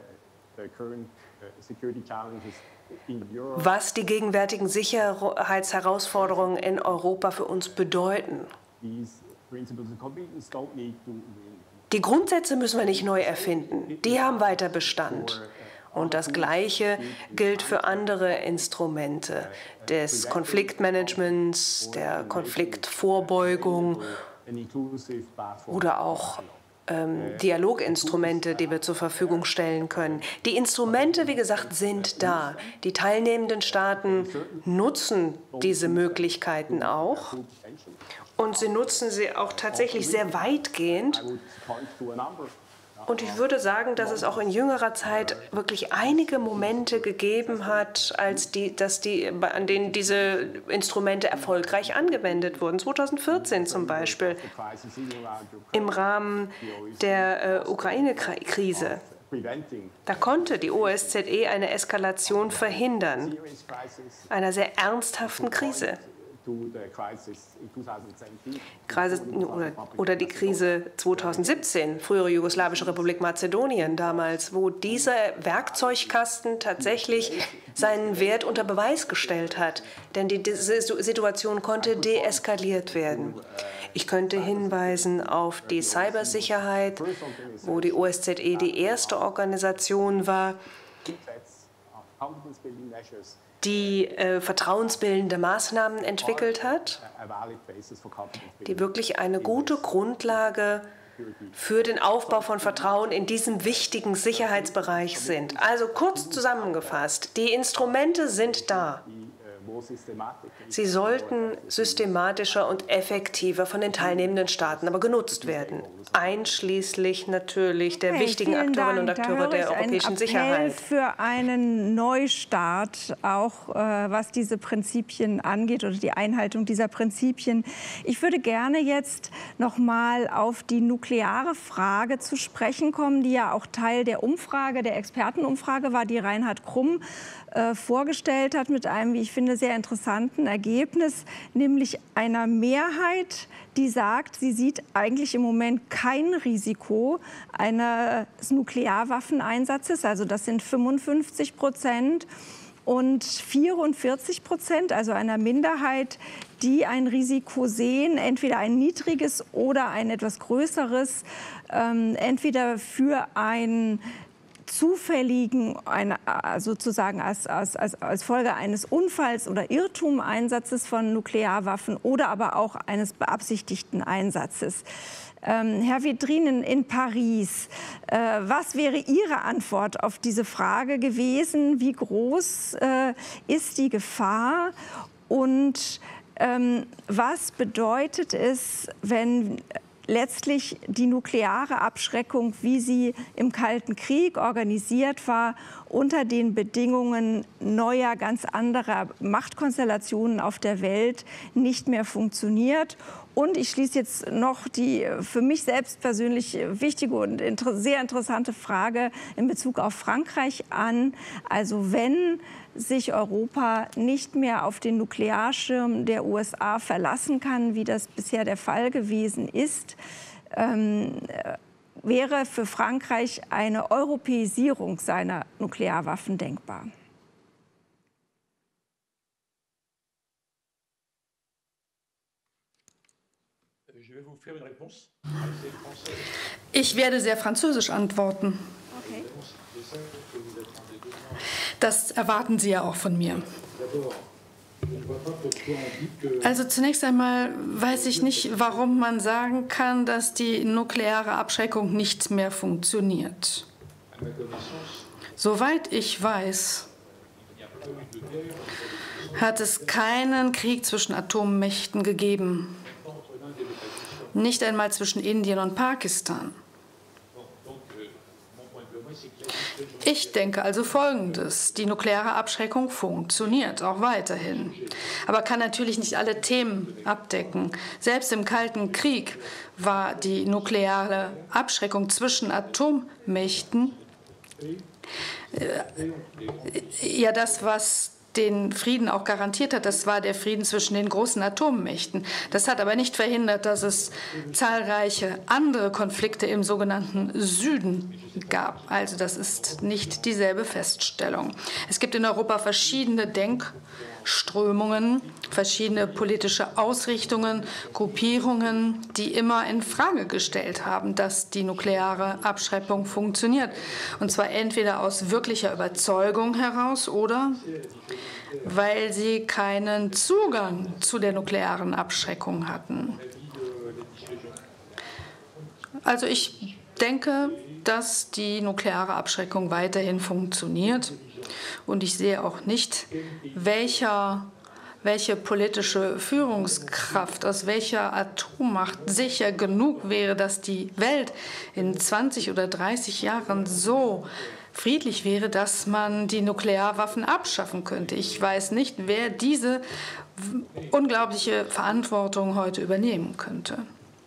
was die gegenwärtigen Sicherheitsherausforderungen in Europa für uns bedeuten. Die Grundsätze müssen wir nicht neu erfinden, die haben weiter Bestand. Und das Gleiche gilt für andere Instrumente des Konfliktmanagements, der Konfliktvorbeugung oder auch ähm, Dialoginstrumente, die wir zur Verfügung stellen können. Die Instrumente, wie gesagt, sind da. Die teilnehmenden Staaten nutzen diese Möglichkeiten auch. Und sie nutzen sie auch tatsächlich sehr weitgehend. Und ich würde sagen, dass es auch in jüngerer Zeit wirklich einige Momente gegeben hat, als die, dass die, an denen diese Instrumente erfolgreich angewendet wurden. zweitausendvierzehn zum Beispiel im Rahmen der äh, Ukraine-Krise. Da konnte die O S Z E eine Eskalation verhindern, einer sehr ernsthaften Krise. Oder die Krise zweitausendsiebzehn, frühere jugoslawische Republik Mazedonien damals, wo dieser Werkzeugkasten tatsächlich seinen Wert unter Beweis gestellt hat. Denn die Situation konnte deeskaliert werden. Ich könnte hinweisen auf die Cybersicherheit, wo die O S Z E die erste Organisation war, die äh, vertrauensbildende Maßnahmen entwickelt hat, die wirklich eine gute Grundlage für den Aufbau von Vertrauen in diesem wichtigen Sicherheitsbereich sind. Also kurz zusammengefasst, die Instrumente sind da. Sie sollten systematischer und effektiver von den teilnehmenden Staaten aber genutzt werden, einschließlich natürlich der hey, wichtigen Akteurinnen und Akteure der europäischen Sicherheit. Für einen Neustart, auch äh, was diese Prinzipien angeht oder die Einhaltung dieser Prinzipien. Ich würde gerne jetzt noch mal auf die nukleare Frage zu sprechen kommen, die ja auch Teil der Umfrage, der Expertenumfrage war, die Reinhard Krumm äh, vorgestellt hat mit einem, wie ich finde, sehr interessanten Ergebnis, nämlich einer Mehrheit, die sagt, sie sieht eigentlich im Moment kein Risiko eines Nuklearwaffeneinsatzes. Also das sind fünfundfünfzig Prozent und vierundvierzig Prozent, also einer Minderheit, die ein Risiko sehen, entweder ein niedriges oder ein etwas größeres, ähm, entweder für ein zufälligen, eine, sozusagen als, als, als, als Folge eines Unfalls oder Irrtumeinsatzes von Nuklearwaffen oder aber auch eines beabsichtigten Einsatzes. Ähm, Herr Vedrine in Paris, äh, was wäre Ihre Antwort auf diese Frage gewesen? Wie groß äh, ist die Gefahr und ähm, was bedeutet es, wenn letztlich die nukleare Abschreckung, wie sie im Kalten Krieg organisiert war, unter den Bedingungen neuer, ganz anderer Machtkonstellationen auf der Welt nicht mehr funktioniert? Und ich schließe jetzt noch die für mich selbst persönlich wichtige und inter- sehr interessante Frage in Bezug auf Frankreich an. Also wenn sich Europa nicht mehr auf den Nuklearschirm der U S A verlassen kann, wie das bisher der Fall gewesen ist, ähm, wäre für Frankreich eine Europäisierung seiner Nuklearwaffen denkbar. Ich werde sehr französisch antworten. Okay. Das erwarten Sie ja auch von mir. Also zunächst einmal weiß ich nicht, warum man sagen kann, dass die nukleare Abschreckung nicht mehr funktioniert. Soweit ich weiß, hat es keinen Krieg zwischen Atommächten gegeben. Nicht einmal zwischen Indien und Pakistan. Ich denke also Folgendes. Die nukleare Abschreckung funktioniert auch weiterhin, aber kann natürlich nicht alle Themen abdecken. Selbst im Kalten Krieg war die nukleare Abschreckung zwischen Atommächten äh, ja das, was den Frieden auch garantiert hat. Das war der Frieden zwischen den großen Atommächten. Das hat aber nicht verhindert, dass es zahlreiche andere Konflikte im sogenannten Süden gab. Also das ist nicht dieselbe Feststellung. Es gibt in Europa verschiedene Denkströmungen, verschiedene politische Ausrichtungen, Gruppierungen, die immer in Frage gestellt haben, dass die nukleare Abschreckung funktioniert. Und zwar entweder aus wirklicher Überzeugung heraus oder weil sie keinen Zugang zu der nuklearen Abschreckung hatten. Also ich denke, dass die nukleare Abschreckung weiterhin funktioniert. Und ich sehe auch nicht, welcher, welche politische Führungskraft aus welcher Atommacht sicher genug wäre, dass die Welt in zwanzig oder dreißig Jahren so friedlich wäre, dass man die Nuklearwaffen abschaffen könnte. Ich weiß nicht, wer diese unglaubliche Verantwortung heute übernehmen könnte.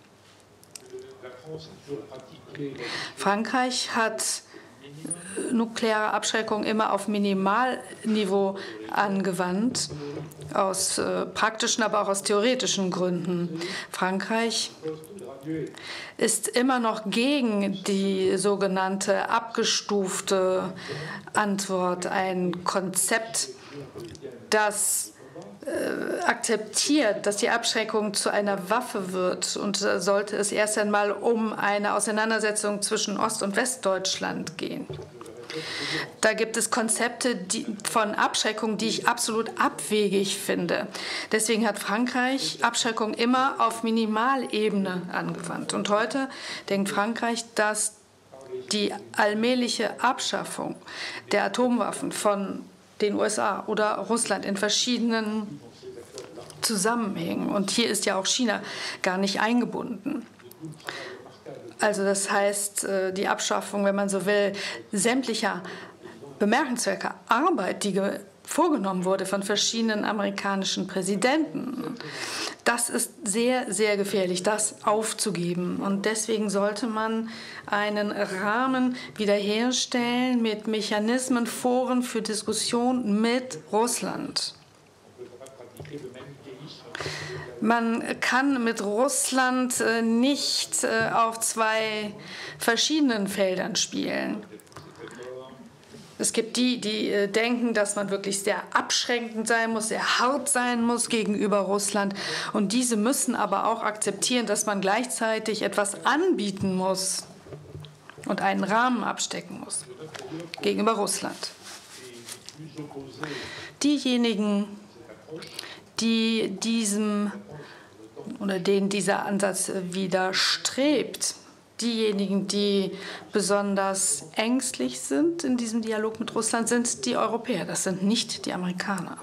Frankreich hat nukleare Abschreckung immer auf Minimalniveau angewandt, aus äh, praktischen, aber auch aus theoretischen Gründen. Frankreich ist immer noch gegen die sogenannte abgestufte Antwort, ein Konzept, das äh, akzeptiert, dass die Abschreckung zu einer Waffe wird. Und äh, sollte es erst einmal um eine Auseinandersetzung zwischen Ost- und Westdeutschland gehen. Da gibt es Konzepte die, von Abschreckung, die ich absolut abwegig finde. Deswegen hat Frankreich Abschreckung immer auf Minimalebene angewandt. Und heute denkt Frankreich, dass die allmähliche Abschaffung der Atomwaffen von den U S A oder Russland in verschiedenen Zusammenhängen, und hier ist ja auch China gar nicht eingebunden. Also das heißt, die Abschaffung, wenn man so will, sämtlicher bemerkenswerter Arbeit, die vorgenommen wurde von verschiedenen amerikanischen Präsidenten, das ist sehr, sehr gefährlich, das aufzugeben. Und deswegen sollte man einen Rahmen wiederherstellen mit Mechanismen, Foren für Diskussion mit Russland. Man kann mit Russland nicht auf zwei verschiedenen Feldern spielen. Es gibt die, die denken, dass man wirklich sehr abschränkend sein muss, sehr hart sein muss gegenüber Russland. Und diese müssen aber auch akzeptieren, dass man gleichzeitig etwas anbieten muss. und einen Rahmen abstecken muss gegenüber Russland. Diejenigen, die diesem oder denen dieser Ansatz widerstrebt, diejenigen, die besonders ängstlich sind in diesem Dialog mit Russland, sind die Europäer. Das sind nicht die Amerikaner.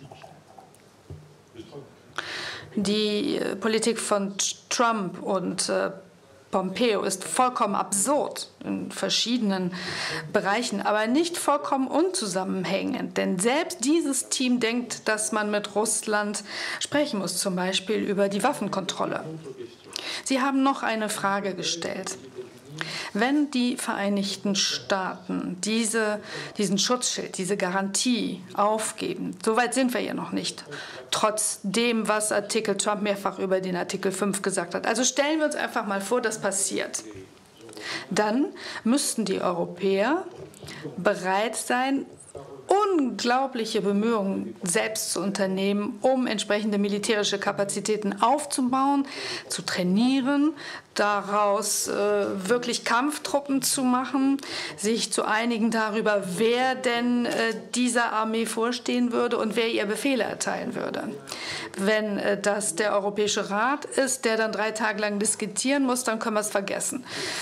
Die Politik von Trump und äh, Pompeo ist vollkommen absurd in verschiedenen Bereichen, aber nicht vollkommen unzusammenhängend. Denn selbst dieses Team denkt, dass man mit Russland sprechen muss, zum Beispiel über die Waffenkontrolle. Sie haben noch eine Frage gestellt. Wenn die Vereinigten Staaten diese, diesen Schutzschild, diese Garantie aufgeben, so weit sind wir ja noch nicht, trotz dem, was Artikel Trump mehrfach über den Artikel fünf gesagt hat. Also stellen wir uns einfach mal vor, das passiert. Dann müssten die Europäer bereit sein, unglaubliche Bemühungen selbst zu unternehmen, um entsprechende militärische Kapazitäten aufzubauen, zu trainieren, daraus äh, wirklich Kampftruppen zu machen, sich zu einigen darüber, wer denn äh, dieser Armee vorstehen würde und wer ihr Befehle erteilen würde. Wenn äh, das der Europäische Rat ist, der dann drei Tage lang diskutieren muss, dann können wir es vergessen.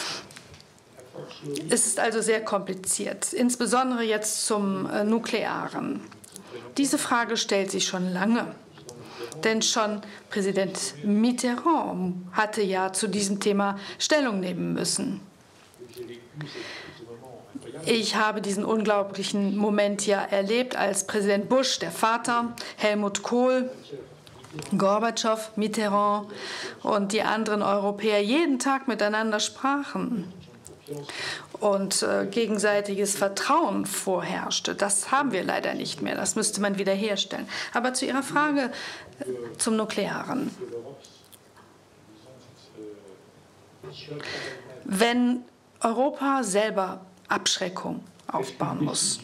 Es ist also sehr kompliziert, insbesondere jetzt zum äh, Nuklearen. Diese Frage stellt sich schon lange. Denn schon Präsident Mitterrand hatte ja zu diesem Thema Stellung nehmen müssen. Ich habe diesen unglaublichen Moment ja erlebt, als Präsident Bush, der Vater, Helmut Kohl, Gorbatschow, Mitterrand und die anderen Europäer jeden Tag miteinander sprachen und äh, gegenseitiges Vertrauen vorherrschte. Das haben wir leider nicht mehr. Das müsste man wiederherstellen. Aber zu Ihrer Frage äh, zum Nuklearen. Wenn Europa selber Abschreckung aufbauen muss,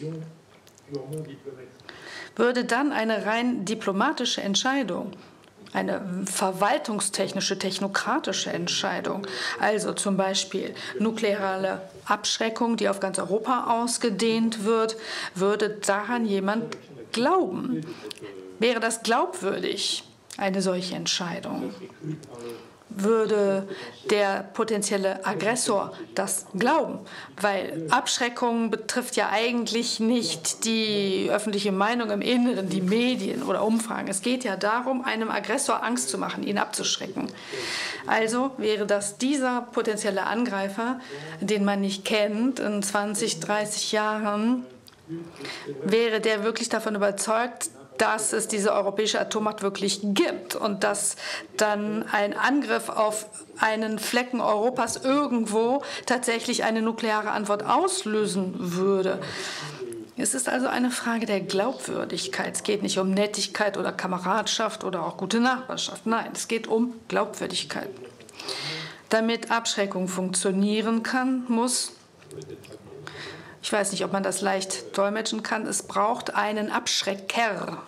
würde dann eine rein diplomatische Entscheidung, eine verwaltungstechnische, technokratische Entscheidung, also zum Beispiel nukleare Abschreckung, die auf ganz Europa ausgedehnt wird, würde daran jemand glauben? Wäre das glaubwürdig, eine solche Entscheidung? Würde der potenzielle Aggressor das glauben? Weil Abschreckung betrifft ja eigentlich nicht die öffentliche Meinung im Inneren, die Medien oder Umfragen. Es geht ja darum, einem Aggressor Angst zu machen, ihn abzuschrecken. Also wäre das dieser potenzielle Angreifer, den man nicht kennt, in zwanzig, dreißig Jahren, wäre der wirklich davon überzeugt, dass es diese europäische Atommacht wirklich gibt und dass dann ein Angriff auf einen Flecken Europas irgendwo tatsächlich eine nukleare Antwort auslösen würde. Es ist also eine Frage der Glaubwürdigkeit. Es geht nicht um Nettigkeit oder Kameradschaft oder auch gute Nachbarschaft. Nein, es geht um Glaubwürdigkeit. Damit Abschreckung funktionieren kann, muss, ich weiß nicht, ob man das leicht dolmetschen kann, es braucht einen Abschrecker.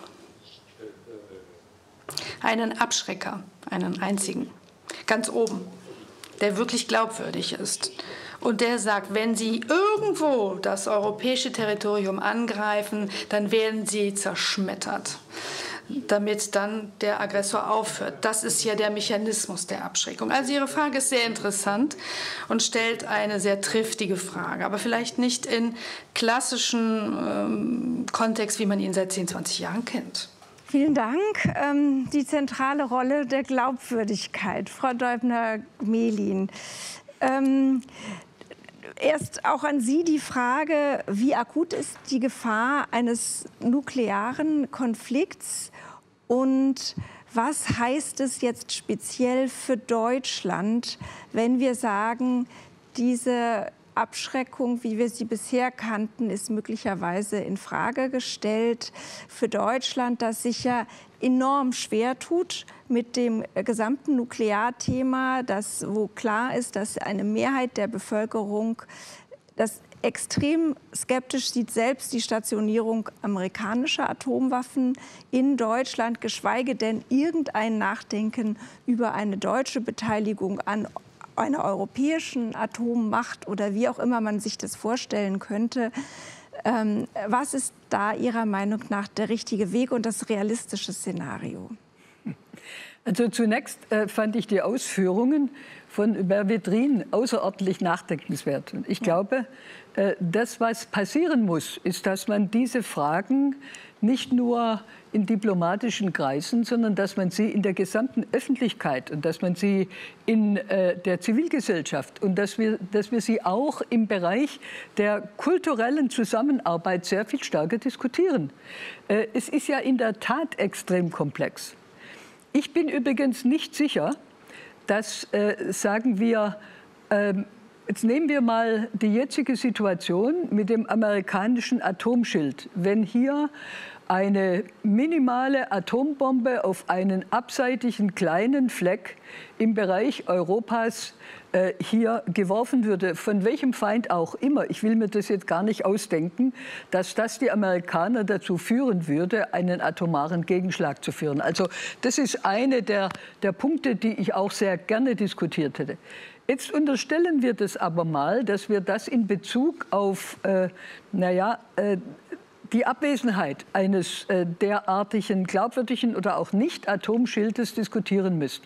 Einen Abschrecker, einen einzigen, ganz oben, der wirklich glaubwürdig ist. Und der sagt, wenn Sie irgendwo das europäische Territorium angreifen, dann werden Sie zerschmettert, damit dann der Aggressor aufhört. Das ist ja der Mechanismus der Abschreckung. Also Ihre Frage ist sehr interessant und stellt eine sehr triftige Frage, aber vielleicht nicht in klassischen ähm, Kontext, wie man ihn seit zehn, zwanzig Jahren kennt. Vielen Dank. Ähm, die zentrale Rolle der Glaubwürdigkeit. Frau Deubner-Gmelin, ähm, erst auch an Sie die Frage, wie akut ist die Gefahr eines nuklearen Konflikts und was heißt es jetzt speziell für Deutschland, wenn wir sagen, diese Abschreckung, wie wir sie bisher kannten, ist möglicherweise in Frage gestellt für Deutschland, das sich ja enorm schwer tut mit dem gesamten Nuklearthema, das, wo klar ist, dass eine Mehrheit der Bevölkerung das extrem skeptisch sieht, selbst die Stationierung amerikanischer Atomwaffen in Deutschland, geschweige denn irgendein Nachdenken über eine deutsche Beteiligung an einer europäischen Atommacht oder wie auch immer man sich das vorstellen könnte. Ähm, was ist da Ihrer Meinung nach der richtige Weg und das realistische Szenario? Also zunächst äh, fand ich die Ausführungen von Hubert Védrine außerordentlich nachdenkenswert. Und ich glaube, äh, das, was passieren muss, ist, dass man diese Fragen nicht nur in diplomatischen Kreisen, sondern dass man sie in der gesamten Öffentlichkeit und dass man sie in äh, der Zivilgesellschaft und dass wir, dass wir sie auch im Bereich der kulturellen Zusammenarbeit sehr viel stärker diskutieren. Äh, es ist ja in der Tat extrem komplex. Ich bin übrigens nicht sicher, dass, äh, sagen wir, äh, jetzt nehmen wir mal die jetzige Situation mit dem amerikanischen Atomschild. Wenn hier eine minimale Atombombe auf einen abseitigen kleinen Fleck im Bereich Europas äh, hier geworfen würde, von welchem Feind auch immer, ich will mir das jetzt gar nicht ausdenken, dass das die Amerikaner dazu führen würde, einen atomaren Gegenschlag zu führen. Also das ist eine der, der Punkte, die ich auch sehr gerne diskutiert hätte. Jetzt unterstellen wir das aber mal, dass wir das in Bezug auf, äh, naja, äh, die Abwesenheit eines äh, derartigen glaubwürdigen oder auch nicht Atomschildes diskutieren müssten.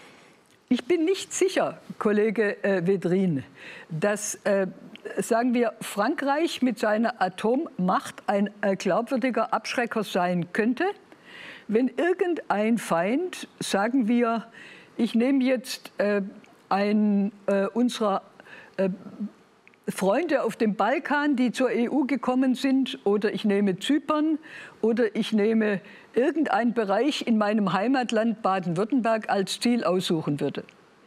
Ich bin nicht sicher, Kollege äh, Védrine, dass, äh, sagen wir, Frankreich mit seiner Atommacht ein äh, glaubwürdiger Abschrecker sein könnte, wenn irgendein Feind, sagen wir, ich nehme jetzt äh, einen äh, unserer äh, Freunde auf dem Balkan, die zur E U gekommen sind, oder ich nehme Zypern oder ich nehme irgendeinen Bereich in meinem Heimatland Baden-Württemberg als Ziel aussuchen würde.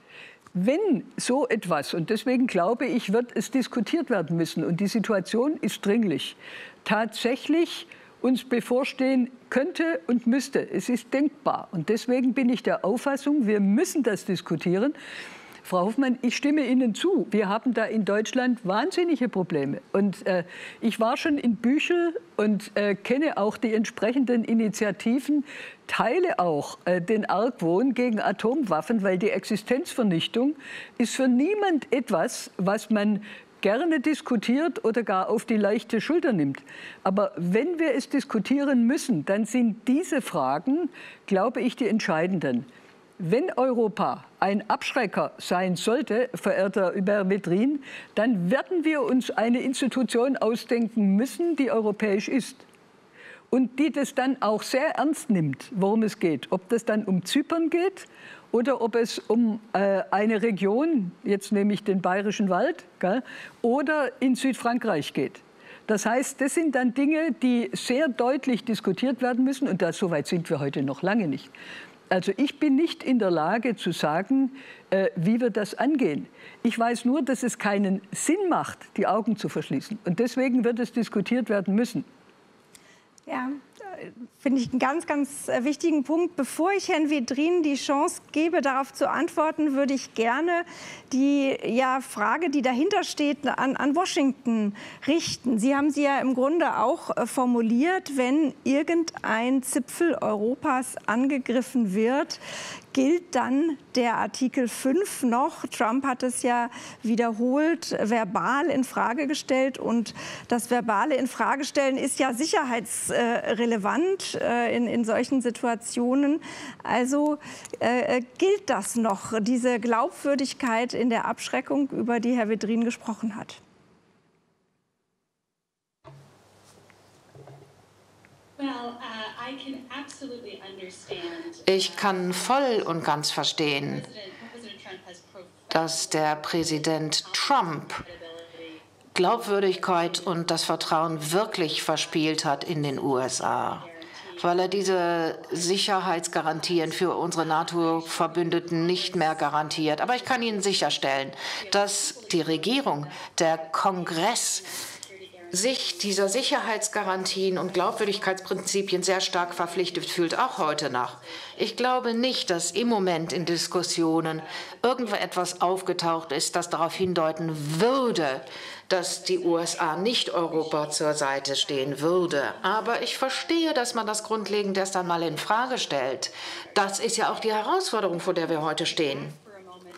Wenn so etwas, und deswegen glaube ich, wird es diskutiert werden müssen, und die Situation ist dringlich, tatsächlich uns bevorstehen könnte und müsste. Es ist denkbar. Und deswegen bin ich der Auffassung, wir müssen das diskutieren. Frau Hoffmann, ich stimme Ihnen zu. Wir haben da in Deutschland wahnsinnige Probleme. Und äh, ich war schon in Büchel und äh, kenne auch die entsprechenden Initiativen, teile auch äh, den Argwohn gegen Atomwaffen, weil die Existenzvernichtung ist für niemand etwas, was man gerne diskutiert oder gar auf die leichte Schulter nimmt. Aber wenn wir es diskutieren müssen, dann sind diese Fragen, glaube ich, die entscheidenden. Wenn Europa ein Abschrecker sein sollte, verehrter Hubert Védrine, dann werden wir uns eine Institution ausdenken müssen, die europäisch ist. Und die das dann auch sehr ernst nimmt, worum es geht. Ob das dann um Zypern geht oder ob es um äh, eine Region, jetzt nehme ich den Bayerischen Wald, gell, oder in Südfrankreich geht. Das heißt, das sind dann Dinge, die sehr deutlich diskutiert werden müssen. Und da, so weit sind wir heute noch lange nicht. Also ich bin nicht in der Lage zu sagen, äh, wie wir das angehen. Ich weiß nur, dass es keinen Sinn macht, die Augen zu verschließen. Und deswegen wird es diskutiert werden müssen. Ja, finde ich einen ganz, ganz wichtigen Punkt. Bevor ich Herrn Védrine die Chance gebe, darauf zu antworten, würde ich gerne die ja, Frage, die dahinter steht, an, an Washington richten. Sie haben sie ja im Grunde auch äh, formuliert, wenn irgendein Zipfel Europas angegriffen wird, gilt dann der Artikel fünf noch. Trump hat es ja wiederholt verbal in Frage gestellt. Und das verbale Infragestellen ist ja sicherheitsrelevant äh, in, in solchen Situationen. Also äh, gilt das noch, diese Glaubwürdigkeit in der Abschreckung, über die Herr Védrine gesprochen hat? Ich kann voll und ganz verstehen, dass der Präsident Trump Glaubwürdigkeit und das Vertrauen wirklich verspielt hat in den U S A, weil er diese Sicherheitsgarantien für unsere NATO-Verbündeten nicht mehr garantiert. Aber ich kann Ihnen sicherstellen, dass die Regierung, der Kongress, sich dieser Sicherheitsgarantien und Glaubwürdigkeitsprinzipien sehr stark verpflichtet fühlt, auch heute noch. Ich glaube nicht, dass im Moment in Diskussionen irgendwo etwas aufgetaucht ist, das darauf hindeuten würde, dass die U S A nicht Europa zur Seite stehen würde. Aber ich verstehe, dass man das grundlegend erst einmal in Frage stellt. Das ist ja auch die Herausforderung, vor der wir heute stehen.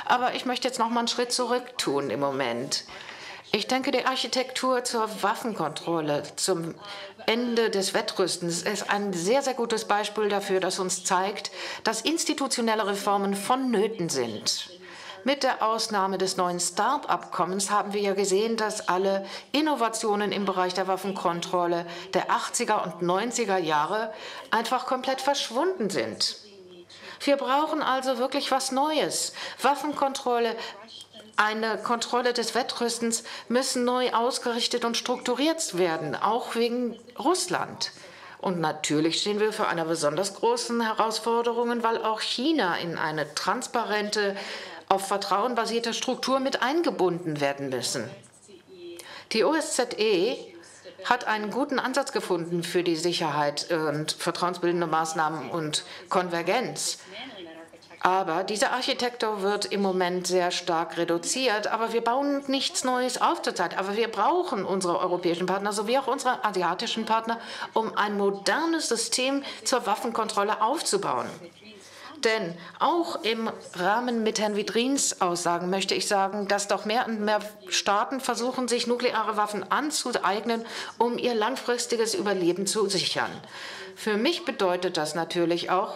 Aber ich möchte jetzt noch mal einen Schritt zurück tun im Moment. Ich denke, die Architektur zur Waffenkontrolle, zum Ende des Wettrüstens ist ein sehr, sehr gutes Beispiel dafür, das uns zeigt, dass institutionelle Reformen vonnöten sind. Mit der Ausnahme des neuen START-Abkommens haben wir ja gesehen, dass alle Innovationen im Bereich der Waffenkontrolle der achtziger und neunziger Jahre einfach komplett verschwunden sind. Wir brauchen also wirklich was Neues. Waffenkontrolle, eine Kontrolle des Wettrüstens müssen neu ausgerichtet und strukturiert werden, auch wegen Russland. Und natürlich stehen wir vor einer besonders großen Herausforderung, weil auch China in eine transparente, auf Vertrauen basierte Struktur mit eingebunden werden müssen. Die O S Z E hat einen guten Ansatz gefunden für die Sicherheit und vertrauensbildende Maßnahmen und Konvergenz. Aber diese Architektur wird im Moment sehr stark reduziert. Aber wir bauen nichts Neues auf zurzeit. Aber wir brauchen unsere europäischen Partner sowie auch unsere asiatischen Partner, um ein modernes System zur Waffenkontrolle aufzubauen. Denn auch im Rahmen mit Herrn Vidrins Aussagen möchte ich sagen, dass doch mehr und mehr Staaten versuchen, sich nukleare Waffen anzueignen, um ihr langfristiges Überleben zu sichern. Für mich bedeutet das natürlich auch,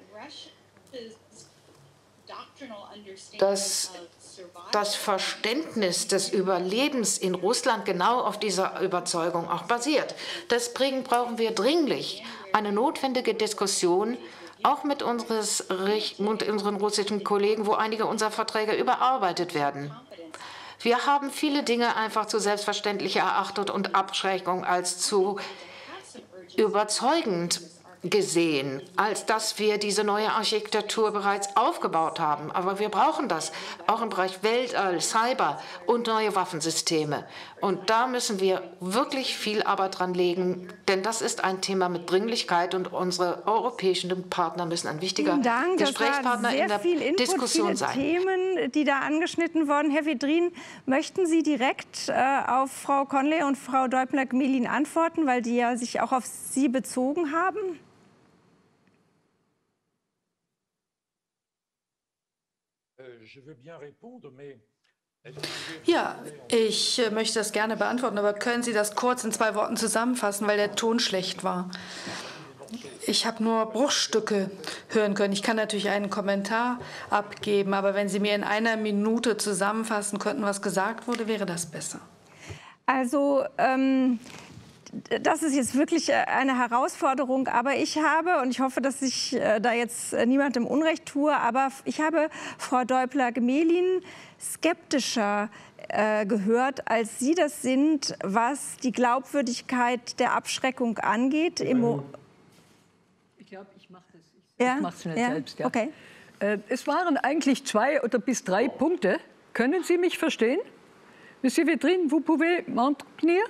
dass das Verständnis des Überlebens in Russland genau auf dieser Überzeugung auch basiert. Deswegen brauchen wir dringlich eine notwendige Diskussion, auch mit, unseres, mit unseren russischen Kollegen, wo einige unserer Verträge überarbeitet werden. Wir haben viele Dinge einfach zu selbstverständlich erachtet und Abschreckung als zu überzeugend gesehen, als dass wir diese neue Architektur bereits aufgebaut haben. Aber wir brauchen das auch im Bereich Weltall, Cyber und neue Waffensysteme. Und da müssen wir wirklich viel Arbeit dran legen, denn das ist ein Thema mit Dringlichkeit und unsere europäischen Partner müssen ein wichtiger Dank. Gesprächspartner in der viel Input, Diskussion viele sein. Themen, die da angeschnitten wurden. Herr Vidrin, möchten Sie direkt äh, auf Frau Conley und Frau Deubner-Gmelin antworten, weil die ja sich auch auf Sie bezogen haben? Ja, ich möchte das gerne beantworten, aber können Sie das kurz in zwei Worten zusammenfassen, weil der Ton schlecht war? Ich habe nur Bruchstücke hören können. Ich kann natürlich einen Kommentar abgeben, aber wenn Sie mir in einer Minute zusammenfassen könnten, was gesagt wurde, wäre das besser. Also, ähm das ist jetzt wirklich eine Herausforderung, aber ich habe, und ich hoffe, dass ich da jetzt niemandem Unrecht tue, aber ich habe Frau Deubner-Gmelin skeptischer äh, gehört, als Sie das sind, was die Glaubwürdigkeit der Abschreckung angeht. Im ich glaube, ich mache das. Ich ja? mache es nicht ja? selbst. Ja. Okay. Äh, es waren eigentlich zwei oder bis drei Punkte. Können Sie mich verstehen? Monsieur Vidrin, vous pouvez m'entendre?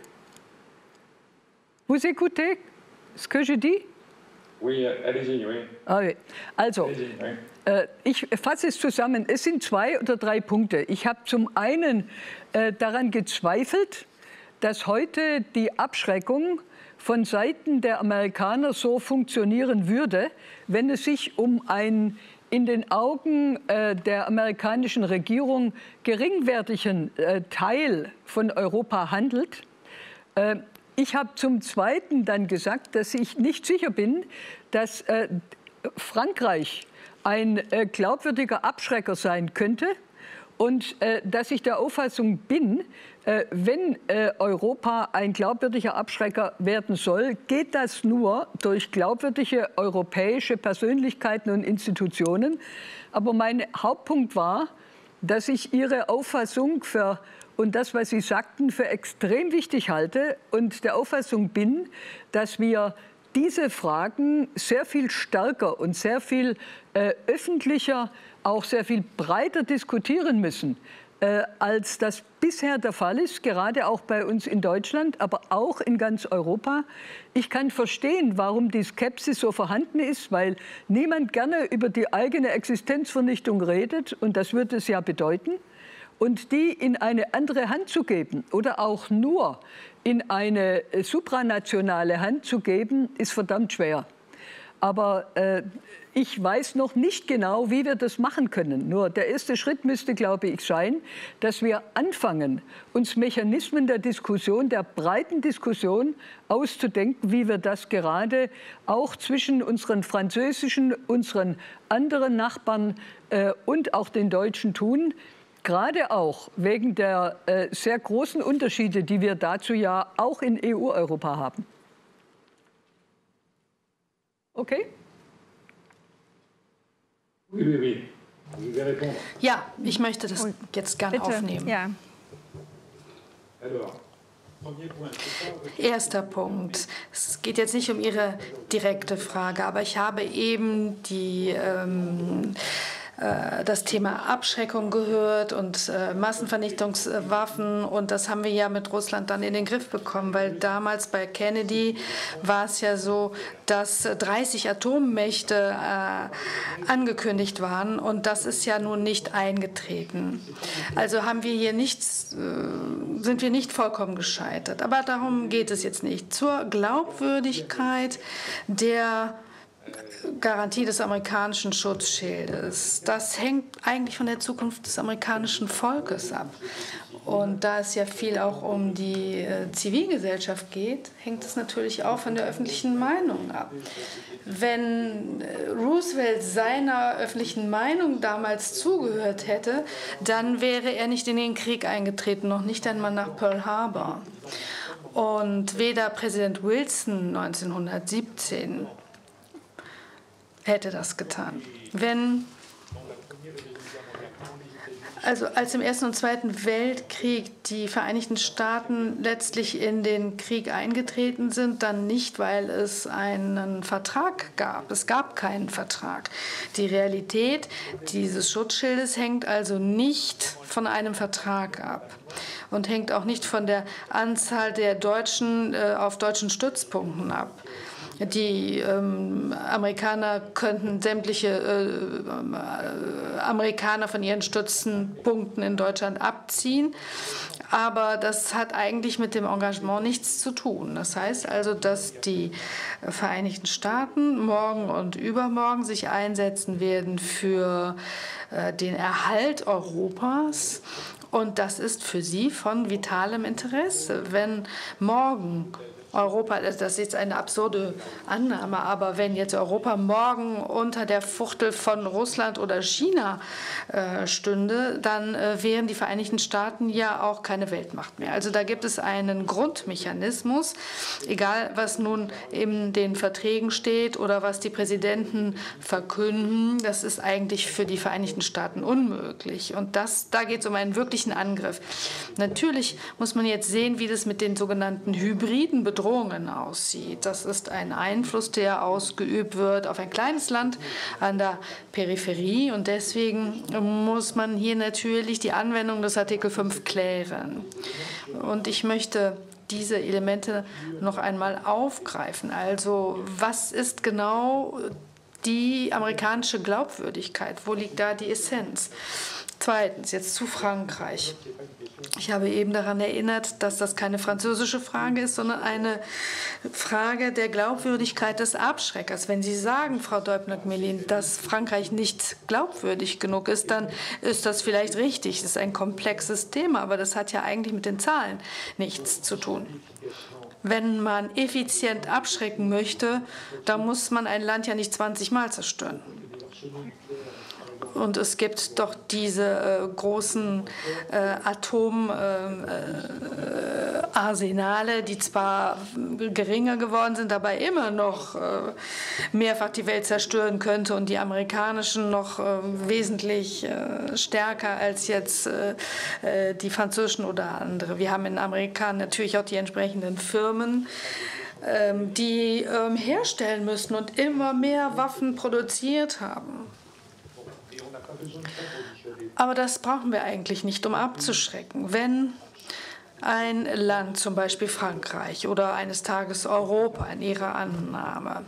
Vous écoutez ce que je dis? Oui, allez-y, oui. Okay. Also, allez-y, oui. äh, ich fasse es zusammen. Es sind zwei oder drei Punkte. Ich habe zum einen äh, daran gezweifelt, dass heute die Abschreckung von Seiten der Amerikaner so funktionieren würde, wenn es sich um ein in den Augen äh, der amerikanischen Regierung geringwertigen äh, Teil von Europa handelt. Äh, Ich habe zum Zweiten dann gesagt, dass ich nicht sicher bin, dass äh, Frankreich ein äh, glaubwürdiger Abschrecker sein könnte und äh, dass ich der Auffassung bin, äh, wenn äh, Europa ein glaubwürdiger Abschrecker werden soll, geht das nur durch glaubwürdige europäische Persönlichkeiten und Institutionen. Aber mein Hauptpunkt war, dass ich Ihre Auffassung für und das, was Sie sagten, für extrem wichtig halte und der Auffassung bin, dass wir diese Fragen sehr viel stärker und sehr viel äh, öffentlicher, auch sehr viel breiter diskutieren müssen, äh, als das bisher der Fall ist, gerade auch bei uns in Deutschland, aber auch in ganz Europa. Ich kann verstehen, warum die Skepsis so vorhanden ist, weil niemand gerne über die eigene Existenzvernichtung redet, und das würde es ja bedeuten. Und die in eine andere Hand zu geben oder auch nur in eine supranationale Hand zu geben, ist verdammt schwer. Aber äh, ich weiß noch nicht genau, wie wir das machen können. Nur der erste Schritt müsste, glaube ich, sein, dass wir anfangen, uns Mechanismen der Diskussion, der breiten Diskussion auszudenken, wie wir das gerade auch zwischen unseren französischen, unseren anderen Nachbarn äh, und auch den Deutschen tun. Gerade auch wegen der äh, sehr großen Unterschiede, die wir dazu ja auch in E U-Europa haben. Okay? Ja, ich möchte das jetzt gerne Bitte. aufnehmen. Ja. Erster Punkt. Es geht jetzt nicht um Ihre direkte Frage, aber ich habe eben die, ähm, äh, das Thema Abschreckung gehört und äh, Massenvernichtungswaffen. Und das haben wir ja mit Russland dann in den Griff bekommen, weil damals bei Kennedy war es ja so, dass dreißig Atommächte äh, angekündigt waren. Und das ist ja nun nicht eingetreten. Also haben wir hier nichts, äh, sind wir nicht vollkommen gescheitert. Aber darum geht es jetzt nicht. Zur Glaubwürdigkeit der Garantie des amerikanischen Schutzschildes. Das hängt eigentlich von der Zukunft des amerikanischen Volkes ab. Und da es ja viel auch um die äh, Zivilgesellschaft geht, hängt es natürlich auch von der öffentlichen Meinung ab. Wenn äh, Roosevelt seiner öffentlichen Meinung damals zugehört hätte, dann wäre er nicht in den Krieg eingetreten, noch nicht einmal nach Pearl Harbor. Und weder Präsident Wilson neunzehnhundertsiebzehn hätte das getan. Wenn, also als im Ersten und Zweiten Weltkrieg die Vereinigten Staaten letztlich in den Krieg eingetreten sind, dann nicht, weil es einen Vertrag gab. Es gab keinen Vertrag. Die Realität dieses Schutzschildes hängt also nicht von einem Vertrag ab und hängt auch nicht von der Anzahl der Deutschen äh, auf deutschen Stützpunkten ab. Die ähm, Amerikaner könnten sämtliche äh, Amerikaner von ihren Stützpunkten in Deutschland abziehen. Aber das hat eigentlich mit dem Engagement nichts zu tun. Das heißt also, dass die Vereinigten Staaten morgen und übermorgen sich einsetzen werden für äh, den Erhalt Europas. Und das ist für sie von vitalem Interesse. Wenn morgen Europa, das ist jetzt eine absurde Annahme, aber wenn jetzt Europa morgen unter der Fuchtel von Russland oder China äh, stünde, dann äh, wären die Vereinigten Staaten ja auch keine Weltmacht mehr. Also da gibt es einen Grundmechanismus, egal was nun in den Verträgen steht oder was die Präsidenten verkünden, das ist eigentlich für die Vereinigten Staaten unmöglich. Und das, da geht es um einen wirklichen Angriff. Natürlich muss man jetzt sehen, wie das mit den sogenannten hybriden Bedrohungen Drohungen aussieht. Das ist ein Einfluss, der ausgeübt wird auf ein kleines Land an der Peripherie. Und deswegen muss man hier natürlich die Anwendung des Artikel fünf klären. Und ich möchte diese Elemente noch einmal aufgreifen. Also was ist genau die amerikanische Glaubwürdigkeit? Wo liegt da die Essenz? Zweitens, jetzt zu Frankreich. Ich habe eben daran erinnert, dass das keine französische Frage ist, sondern eine Frage der Glaubwürdigkeit des Abschreckers. Wenn Sie sagen, Frau Deubner-Gmelin, dass Frankreich nicht glaubwürdig genug ist, dann ist das vielleicht richtig. Das ist ein komplexes Thema, aber das hat ja eigentlich mit den Zahlen nichts zu tun. Wenn man effizient abschrecken möchte, dann muss man ein Land ja nicht zwanzig Mal zerstören. Und es gibt doch diese äh, großen äh, Atomarsenale, äh, die zwar geringer geworden sind, aber immer noch äh, mehrfach die Welt zerstören könnte und die amerikanischen noch äh, wesentlich äh, stärker als jetzt äh, die französischen oder andere. Wir haben in Amerika natürlich auch die entsprechenden Firmen, ähm, die ähm, herstellen müssen und immer mehr Waffen produziert haben. Aber das brauchen wir eigentlich nicht, um abzuschrecken. Wenn ein Land, zum Beispiel Frankreich oder eines Tages Europa in ihrer Annahme,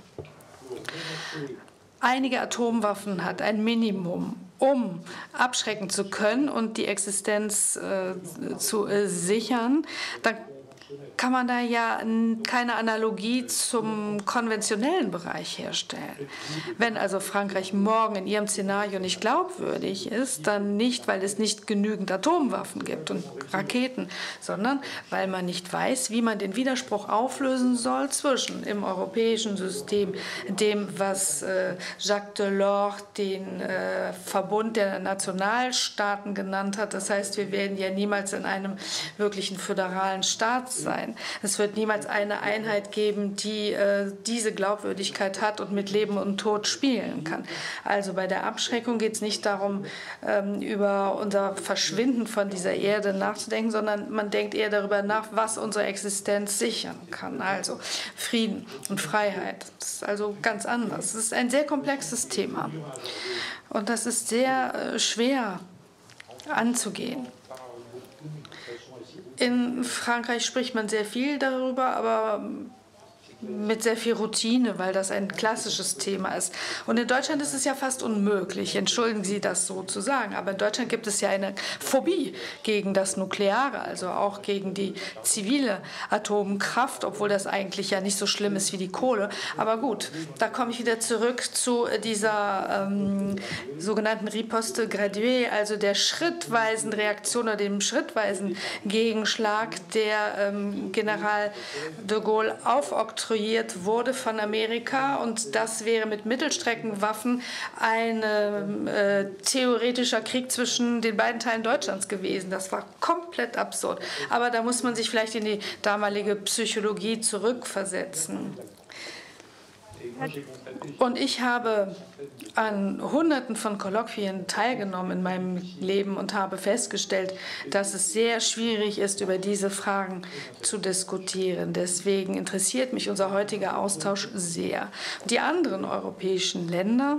einige Atomwaffen hat, ein Minimum, um abschrecken zu können und die Existenz äh, zu äh, sichern, dann kann man da ja keine Analogie zum konventionellen Bereich herstellen. Wenn also Frankreich morgen in ihrem Szenario nicht glaubwürdig ist, dann nicht, weil es nicht genügend Atomwaffen gibt und Raketen, sondern weil man nicht weiß, wie man den Widerspruch auflösen soll zwischen im europäischen System, dem, was äh, Jacques Delors den äh, Verbund der Nationalstaaten genannt hat. Das heißt, wir werden ja niemals in einem wirklichen föderalen Staat sein. Es wird niemals eine Einheit geben, die äh, diese Glaubwürdigkeit hat und mit Leben und Tod spielen kann. Also bei der Abschreckung geht es nicht darum, ähm, über unser Verschwinden von dieser Erde nachzudenken, sondern man denkt eher darüber nach, was unsere Existenz sichern kann. Also Frieden und Freiheit. Das ist also ganz anders. Es ist ein sehr komplexes Thema. Und das ist sehr äh, schwer anzugehen. In Frankreich spricht man sehr viel darüber, aber mit sehr viel Routine, weil das ein klassisches Thema ist. Und in Deutschland ist es ja fast unmöglich, entschuldigen Sie das so zu sagen, aber in Deutschland gibt es ja eine Phobie gegen das Nukleare, also auch gegen die zivile Atomkraft, obwohl das eigentlich ja nicht so schlimm ist wie die Kohle. Aber gut, da komme ich wieder zurück zu dieser ähm, sogenannten Riposte graduée, also der schrittweisen Reaktion oder dem schrittweisen Gegenschlag, der ähm, General de Gaulle aufoktroyiert wurde von Amerika, und das wäre mit Mittelstreckenwaffen ein äh, theoretischer Krieg zwischen den beiden Teilen Deutschlands gewesen. Das war komplett absurd. Aber da muss man sich vielleicht in die damalige Psychologie zurückversetzen. Und ich habe an Hunderten von Kolloquien teilgenommen in meinem Leben und habe festgestellt, dass es sehr schwierig ist, über diese Fragen zu diskutieren. Deswegen interessiert mich unser heutiger Austausch sehr. Die anderen europäischen Länder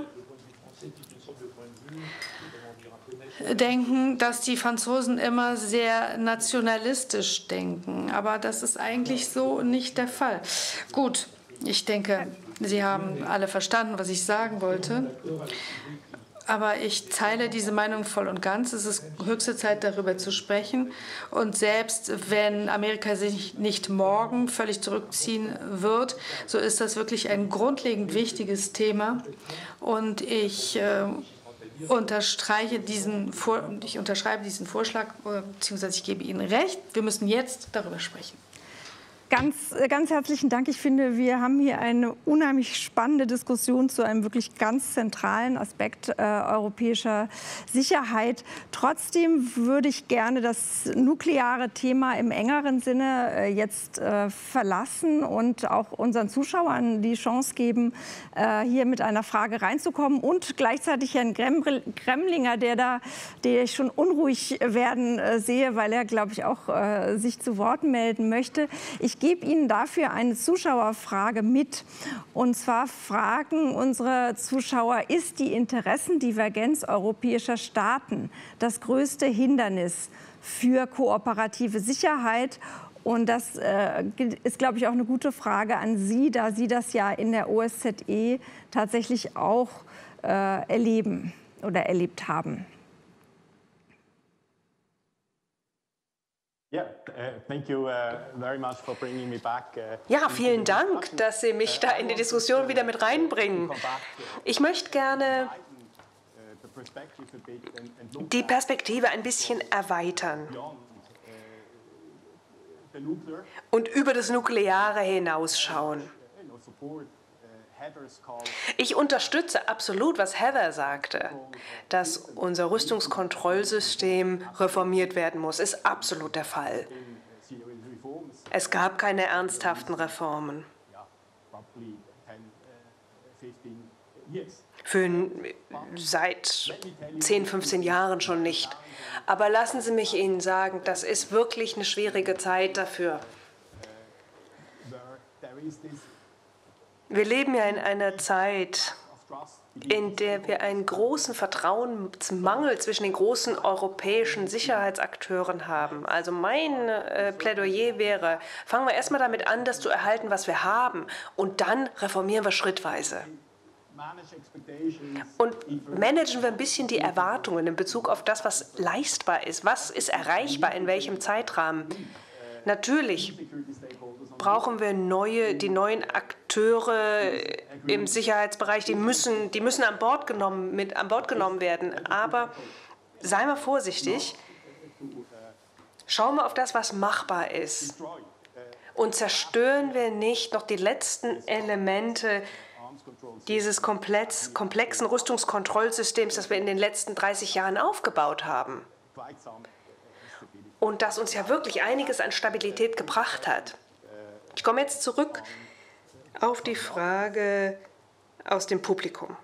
denken, dass die Franzosen immer sehr nationalistisch denken. Aber das ist eigentlich so nicht der Fall. Gut, ich denke, Sie haben alle verstanden, was ich sagen wollte. Aber ich teile diese Meinung voll und ganz. Es ist höchste Zeit, darüber zu sprechen. Und selbst wenn Amerika sich nicht morgen völlig zurückziehen wird, so ist das wirklich ein grundlegend wichtiges Thema. Und ich äh, unterstreiche diesen Vor ich unterschreibe diesen Vorschlag, beziehungsweise ich gebe Ihnen recht. Wir müssen jetzt darüber sprechen. Ganz, ganz herzlichen Dank. Ich finde, wir haben hier eine unheimlich spannende Diskussion zu einem wirklich ganz zentralen Aspekt äh, europäischer Sicherheit. Trotzdem würde ich gerne das nukleare Thema im engeren Sinne äh, jetzt äh, verlassen und auch unseren Zuschauern die Chance geben, äh, hier mit einer Frage reinzukommen, und gleichzeitig Herrn Gremlinger, der da, der ich schon unruhig werden äh, sehe, weil er, glaube ich, auch äh, sich zu Wort melden möchte. Ich Ich gebe Ihnen dafür eine Zuschauerfrage mit. Und zwar fragen unsere Zuschauer, ist die Interessendivergenz europäischer Staaten das größte Hindernis für kooperative Sicherheit? Und das äh, ist, glaube ich, auch eine gute Frage an Sie, da Sie das ja in der O S Z E tatsächlich auch äh, erleben oder erlebt haben. Ja, vielen Dank, dass Sie mich da in die Diskussion wieder mit reinbringen. Ich möchte gerne die Perspektive ein bisschen erweitern und über das Nukleare hinausschauen. Ich unterstütze absolut, was Heather sagte, dass unser Rüstungskontrollsystem reformiert werden muss. Ist absolut der Fall. Es gab keine ernsthaften Reformen. Für seit zehn, fünfzehn Jahren schon nicht. Aber lassen Sie mich Ihnen sagen, das ist wirklich eine schwierige Zeit dafür. Wir leben ja in einer Zeit, in der wir einen großen Vertrauensmangel zwischen den großen europäischen Sicherheitsakteuren haben. Also mein äh, Plädoyer wäre, fangen wir erstmal damit an, das zu erhalten, was wir haben, und dann reformieren wir schrittweise. Und managen wir ein bisschen die Erwartungen in Bezug auf das, was leistbar ist, was ist erreichbar, in welchem Zeitrahmen. Natürlich brauchen wir neue, die neuen Akteure im Sicherheitsbereich, die müssen, die müssen an Bord genommen, mit an Bord genommen werden. Aber sei mal vorsichtig, schauen wir auf das, was machbar ist. Und zerstören wir nicht noch die letzten Elemente dieses komplex, komplexen Rüstungskontrollsystems, das wir in den letzten dreißig Jahren aufgebaut haben. Und das uns ja wirklich einiges an Stabilität gebracht hat. Ich komme jetzt zurück auf die Frage aus dem Publikum.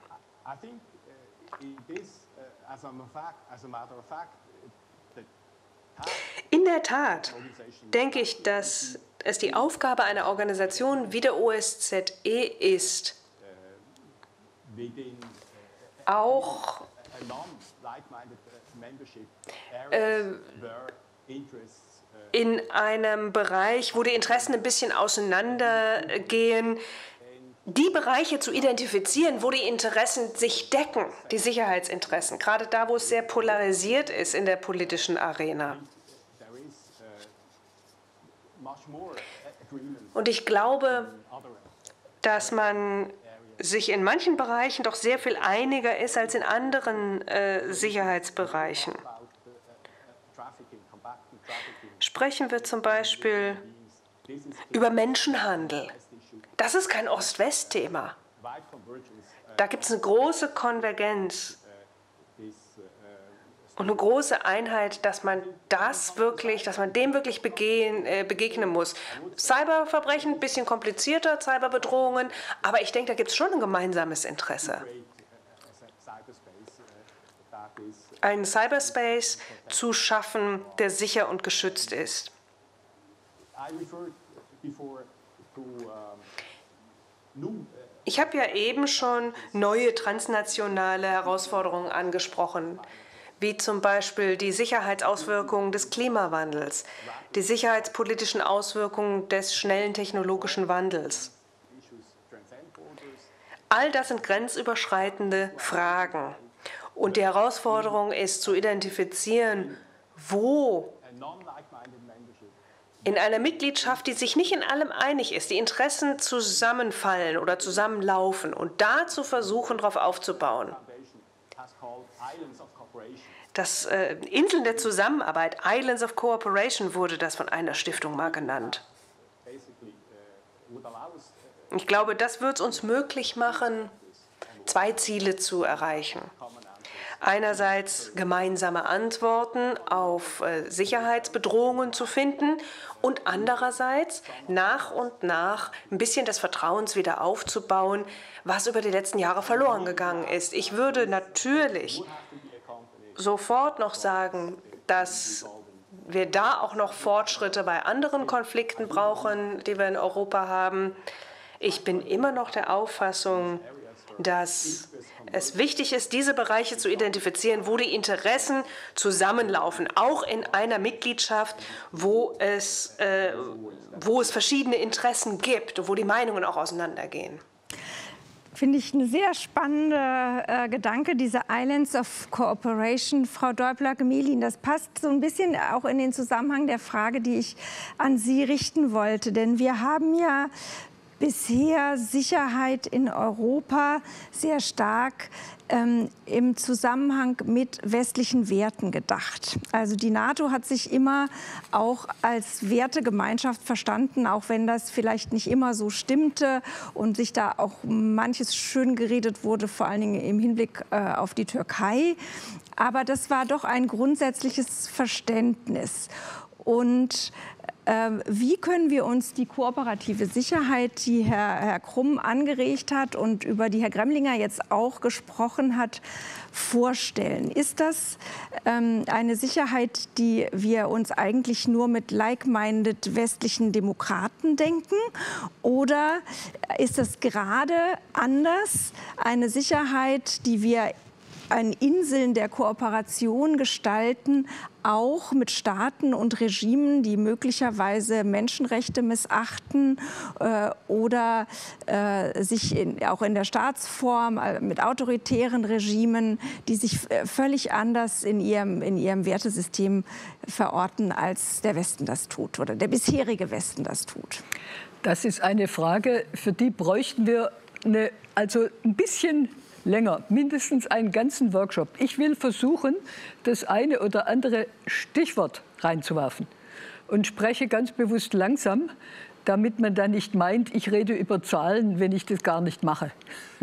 In der Tat denke ich, dass es die Aufgabe einer Organisation wie der O S Z E ist, auch äh, in einem Bereich, wo die Interessen ein bisschen auseinandergehen, die Bereiche zu identifizieren, wo die Interessen sich decken, die Sicherheitsinteressen, gerade da, wo es sehr polarisiert ist in der politischen Arena. Und ich glaube, dass man sich in manchen Bereichen doch sehr viel einiger ist als in anderen äh, Sicherheitsbereichen. Sprechen wir zum Beispiel über Menschenhandel. Das ist kein Ost-West-Thema. Da gibt es eine große Konvergenz und eine große Einheit, dass man das wirklich, dass man dem wirklich begehen, äh, begegnen muss. Cyberverbrechen, ein bisschen komplizierter, Cyberbedrohungen, aber ich denke, da gibt es schon ein gemeinsames Interesse. Einen Cyberspace zu schaffen, der sicher und geschützt ist. Ich habe ja eben schon neue transnationale Herausforderungen angesprochen, wie zum Beispiel die Sicherheitsauswirkungen des Klimawandels, die sicherheitspolitischen Auswirkungen des schnellen technologischen Wandels. All das sind grenzüberschreitende Fragen. Und die Herausforderung ist zu identifizieren, wo in einer Mitgliedschaft, die sich nicht in allem einig ist, die Interessen zusammenfallen oder zusammenlaufen und da zu versuchen, darauf aufzubauen. Das äh, Inseln der Zusammenarbeit, Islands of Cooperation, wurde das von einer Stiftung mal genannt. Ich glaube, das wird es uns möglich machen, zwei Ziele zu erreichen. Einerseits gemeinsame Antworten auf äh, Sicherheitsbedrohungen zu finden und andererseits nach und nach ein bisschen des Vertrauens wieder aufzubauen, was über die letzten Jahre verloren gegangen ist. Ich würde natürlich sofort noch sagen, dass wir da auch noch Fortschritte bei anderen Konflikten brauchen, die wir in Europa haben. Ich bin immer noch der Auffassung, dass es wichtig ist, diese Bereiche zu identifizieren, wo die Interessen zusammenlaufen, auch in einer Mitgliedschaft, wo es, äh, wo es verschiedene Interessen gibt, wo die Meinungen auch auseinandergehen. Finde ich eine sehr spannende äh, Gedanke, diese Islands of Cooperation. Frau Däubler-Gemelin, das passt so ein bisschen auch in den Zusammenhang der Frage, die ich an Sie richten wollte. Denn wir haben ja bisher Sicherheit in Europa sehr stark ähm, im Zusammenhang mit westlichen Werten gedacht. Also die NATO hat sich immer auch als Wertegemeinschaft verstanden, auch wenn das vielleicht nicht immer so stimmte und sich da auch manches schön geredet wurde, vor allen Dingen im Hinblick äh, auf die Türkei. Aber das war doch ein grundsätzliches Verständnis. Und äh, wie können wir uns die kooperative Sicherheit, die Herr, Herr Krumm angeregt hat und über die Herr Gremlinger jetzt auch gesprochen hat, vorstellen? Ist das ähm, eine Sicherheit, die wir uns eigentlich nur mit like-minded westlichen Demokraten denken? Oder ist das gerade anders, eine Sicherheit, die wir ein Inseln der Kooperation gestalten, auch mit Staaten und Regimen, die möglicherweise Menschenrechte missachten äh, oder äh, sich in, auch in der Staatsform äh, mit autoritären Regimen, die sich äh, völlig anders in ihrem, in ihrem Wertesystem verorten, als der Westen das tut oder der bisherige Westen das tut? Das ist eine Frage, für die bräuchten wir eine, also ein bisschen länger, mindestens einen ganzen Workshop. Ich will versuchen, das eine oder andere Stichwort reinzuwerfen und spreche ganz bewusst langsam, damit man dann nicht meint, ich rede über Zahlen, wenn ich das gar nicht mache.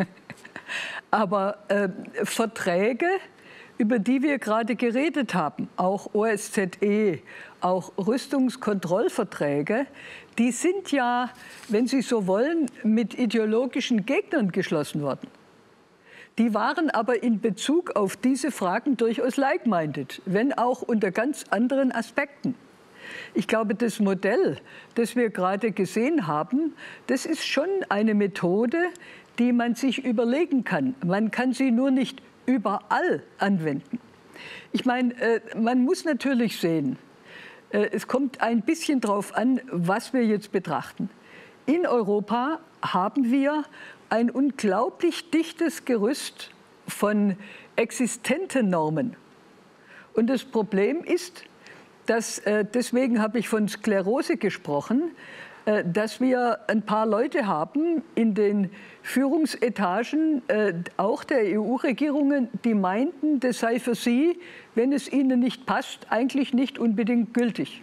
Aber äh, Verträge, über die wir gerade geredet haben, auch O S Z E, auch Rüstungskontrollverträge, die sind ja, wenn Sie so wollen, mit ideologischen Gegnern geschlossen worden. Die waren aber in Bezug auf diese Fragen durchaus like-minded, wenn auch unter ganz anderen Aspekten. Ich glaube, das Modell, das wir gerade gesehen haben, das ist schon eine Methode, die man sich überlegen kann. Man kann sie nur nicht überall anwenden. Ich meine, man muss natürlich sehen, es kommt ein bisschen darauf an, was wir jetzt betrachten. In Europa haben wir ein unglaublich dichtes Gerüst von existenten Normen. Und das Problem ist, dass, äh, deswegen habe ich von Sklerose gesprochen, äh, dass wir ein paar Leute haben in den Führungsetagen, äh, auch der E U-Regierungen, die meinten, das sei für sie, wenn es ihnen nicht passt, eigentlich nicht unbedingt gültig.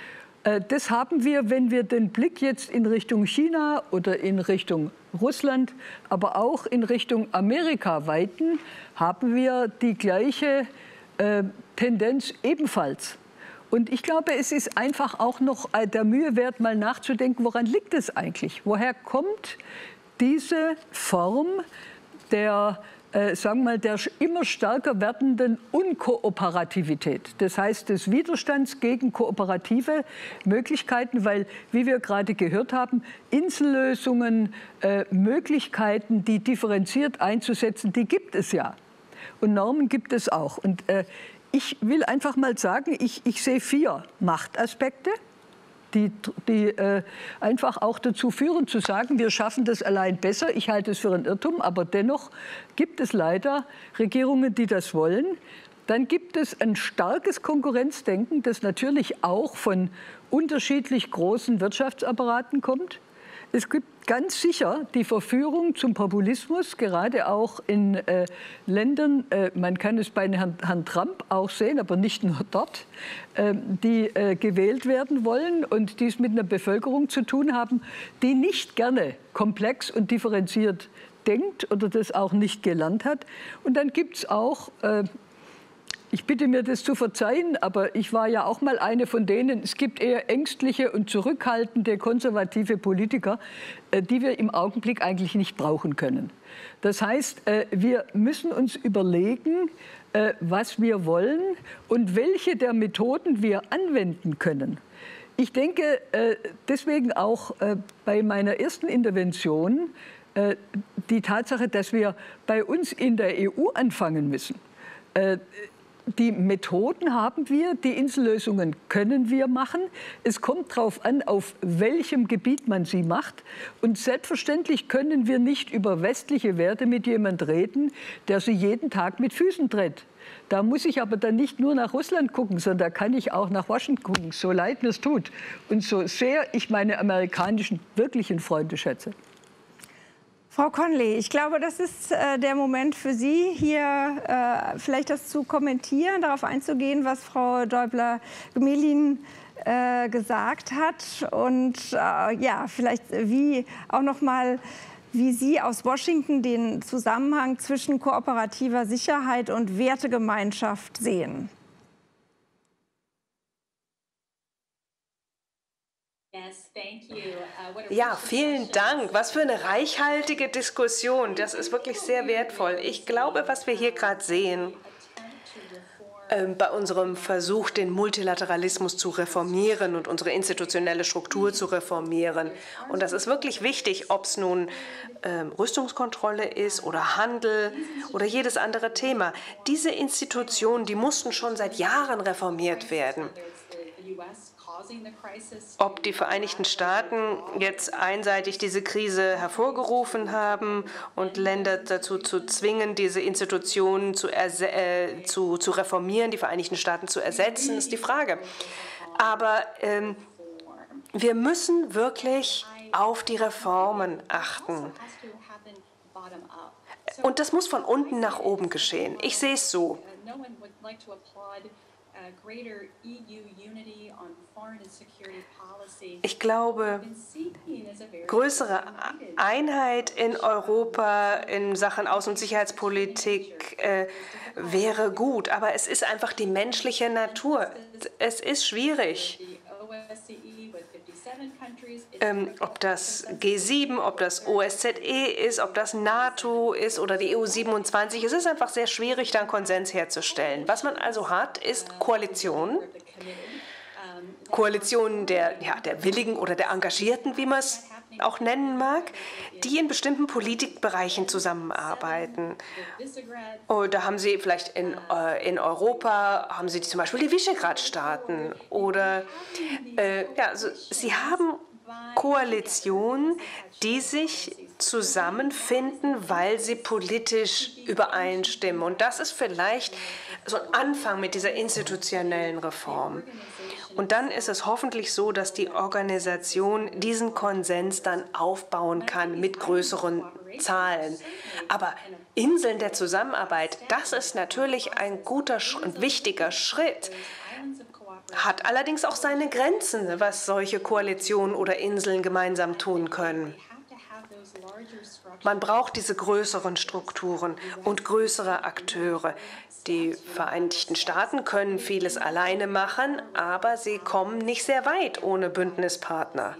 Das haben wir, wenn wir den Blick jetzt in Richtung China oder in Richtung Russland, aber auch in Richtung Amerika weiten, haben wir die gleiche äh, Tendenz ebenfalls. Und ich glaube, es ist einfach auch noch der Mühe wert, mal nachzudenken, woran liegt es eigentlich? Woher kommt diese Form der Äh, sagen wir mal, der immer stärker werdenden Unkooperativität. Das heißt, des Widerstands gegen kooperative Möglichkeiten, weil, wie wir gerade gehört haben, Insellösungen, äh, Möglichkeiten, die differenziert einzusetzen, die gibt es ja. Und Normen gibt es auch. Und äh, ich will einfach mal sagen, ich, ich sehe vier Machtaspekte, die, die äh, einfach auch dazu führen, zu sagen, wir schaffen das allein besser. Ich halte es für einen Irrtum, aber dennoch gibt es leider Regierungen, die das wollen. Dann gibt es ein starkes Konkurrenzdenken, das natürlich auch von unterschiedlich großen Wirtschaftsapparaten kommt. Es gibt ganz sicher die Verführung zum Populismus, gerade auch in äh, Ländern, äh, man kann es bei Herrn, Herrn Trump auch sehen, aber nicht nur dort, äh, die äh, gewählt werden wollen und die es mit einer Bevölkerung zu tun haben, die nicht gerne komplex und differenziert denkt oder das auch nicht gelernt hat. Und dann gibt es auch, äh, ich bitte mir das zu verzeihen, aber ich war ja auch mal eine von denen, es gibt eher ängstliche und zurückhaltende konservative Politiker, die wir im Augenblick eigentlich nicht brauchen können. Das heißt, wir müssen uns überlegen, was wir wollen und welche der Methoden wir anwenden können. Ich denke deswegen auch bei meiner ersten Intervention die Tatsache, dass wir bei uns in der E U anfangen müssen. Die Methoden haben wir, die Insellösungen können wir machen. Es kommt darauf an, auf welchem Gebiet man sie macht. Und selbstverständlich können wir nicht über westliche Werte mit jemandem reden, der sie jeden Tag mit Füßen tritt. Da muss ich aber dann nicht nur nach Russland gucken, sondern da kann ich auch nach Washington gucken, so leid mir es tut. Und so sehr ich meine amerikanischen wirklichen Freunde schätze. Frau Conley, ich glaube, das ist äh, der Moment für Sie, hier äh, vielleicht das zu kommentieren, darauf einzugehen, was Frau Däubler-Gmelin äh, gesagt hat. Und äh, ja, vielleicht wie auch noch mal, wie Sie aus Washington den Zusammenhang zwischen kooperativer Sicherheit und Wertegemeinschaft sehen. Ja, vielen Dank. Was für eine reichhaltige Diskussion. Das ist wirklich sehr wertvoll. Ich glaube, was wir hier gerade sehen, bei unserem Versuch, den Multilateralismus zu reformieren und unsere institutionelle Struktur zu reformieren. Und das ist wirklich wichtig, ob es nun ähm, Rüstungskontrolle ist oder Handel oder jedes andere Thema. Diese Institutionen, die mussten schon seit Jahren reformiert werden. Ob die Vereinigten Staaten jetzt einseitig diese Krise hervorgerufen haben und Länder dazu zu zwingen, diese Institutionen zu, äh, zu, zu reformieren, die Vereinigten Staaten zu ersetzen, ist die Frage. Aber ähm, wir müssen wirklich auf die Reformen achten. Und das muss von unten nach oben geschehen. Ich sehe es so. Ich glaube, größere Einheit in Europa in Sachen Außen- und Sicherheitspolitik äh, wäre gut, aber es ist einfach die menschliche Natur. Es ist schwierig. Ähm, ob das G sieben, ob das O S Z E ist, ob das NATO ist oder die E U siebenundzwanzig. Es ist einfach sehr schwierig, da einen Konsens herzustellen. Was man also hat, ist Koalitionen. Koalitionen der, ja, der Willigen oder der Engagierten, wie man es auch nennen mag, die in bestimmten Politikbereichen zusammenarbeiten. Oh, da haben Sie vielleicht in, äh, in Europa, haben Sie zum Beispiel die Visegrad-Staaten oder äh, ja, also Sie haben Koalitionen, die sich zusammenfinden, weil sie politisch übereinstimmen. Und das ist vielleicht so ein Anfang mit dieser institutionellen Reform. Und dann ist es hoffentlich so, dass die Organisation diesen Konsens dann aufbauen kann mit größeren Zahlen. Aber Inseln der Zusammenarbeit, das ist natürlich ein guter und wichtiger Schritt. Hat allerdings auch seine Grenzen, was solche Koalitionen oder Inseln gemeinsam tun können. Man braucht diese größeren Strukturen und größere Akteure. Die Vereinigten Staaten können vieles alleine machen, aber sie kommen nicht sehr weit ohne Bündnispartner.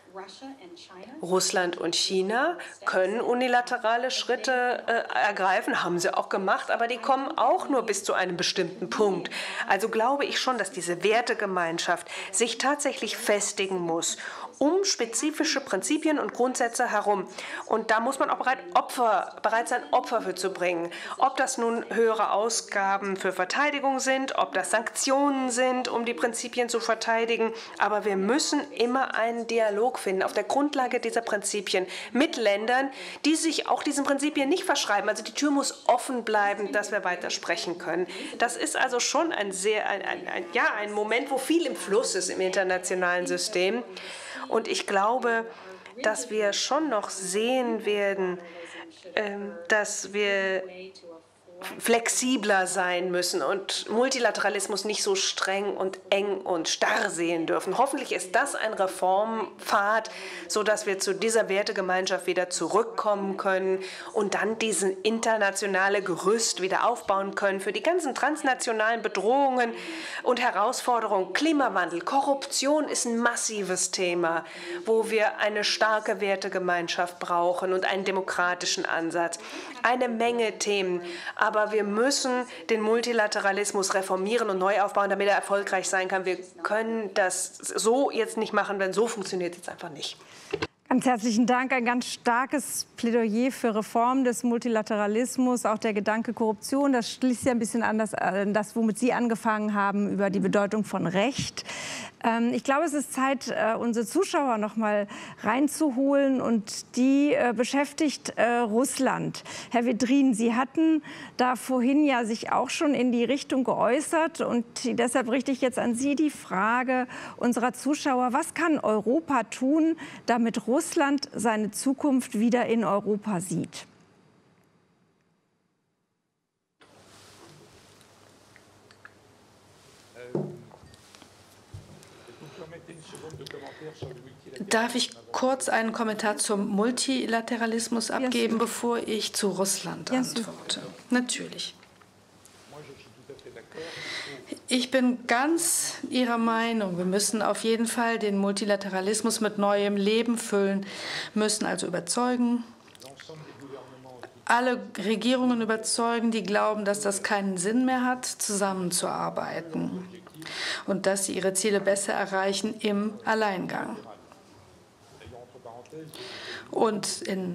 Russland und China können unilaterale Schritte äh, ergreifen, haben sie auch gemacht, aber die kommen auch nur bis zu einem bestimmten Punkt. Also glaube ich schon, dass diese Wertegemeinschaft sich tatsächlich festigen muss, um spezifische Prinzipien und Grundsätze herum. Und da muss man auch bereit, Opfer, bereit sein, Opfer für zu bringen. Ob das nun höhere Ausgaben für Verteidigung sind, ob das Sanktionen sind, um die Prinzipien zu verteidigen. Aber wir müssen immer einen Dialog finden auf der Grundlage dieser Prinzipien mit Ländern, die sich auch diesen Prinzipien nicht verschreiben. Also die Tür muss offen bleiben, dass wir weiter sprechen können. Das ist also schon ein, sehr, ein, ein, ein, ja, ein Moment, wo viel im Fluss ist im internationalen System. Und ich glaube, dass wir schon noch sehen werden, dass wir flexibler sein müssen und Multilateralismus nicht so streng und eng und starr sehen dürfen. Hoffentlich ist das ein Reformpfad, sodass wir zu dieser Wertegemeinschaft wieder zurückkommen können und dann diesen internationale Gerüst wieder aufbauen können für die ganzen transnationalen Bedrohungen und Herausforderungen. Klimawandel, Korruption ist ein massives Thema, wo wir eine starke Wertegemeinschaft brauchen und einen demokratischen Ansatz. Eine Menge Themen, aber wir müssen den Multilateralismus reformieren und neu aufbauen, damit er erfolgreich sein kann. Wir können das so jetzt nicht machen, denn so funktioniert es jetzt einfach nicht. Ganz herzlichen Dank. Ein ganz starkes Plädoyer für Reform des Multilateralismus. Auch der Gedanke Korruption, das schließt ja ein bisschen an das, das womit Sie angefangen haben, über die Bedeutung von Recht. Ähm, ich glaube, es ist Zeit, äh, unsere Zuschauer noch mal reinzuholen. Und die äh, beschäftigt äh, Russland. Herr Vedrin, Sie hatten da vorhin ja sich auch schon in die Richtung geäußert. Und deshalb richte ich jetzt an Sie die Frage unserer Zuschauer. Was kann Europa tun, damit Russland seine Zukunft wieder in Europa sieht? Darf ich kurz einen Kommentar zum Multilateralismus abgeben, bevor ich zu Russland antworte? Natürlich. Ich bin ganz Ihrer Meinung. Wir müssen auf jeden Fall den Multilateralismus mit neuem Leben füllen, müssen also überzeugen, alle Regierungen überzeugen, die glauben, dass das keinen Sinn mehr hat, zusammenzuarbeiten und dass sie ihre Ziele besser erreichen im Alleingang. Und in,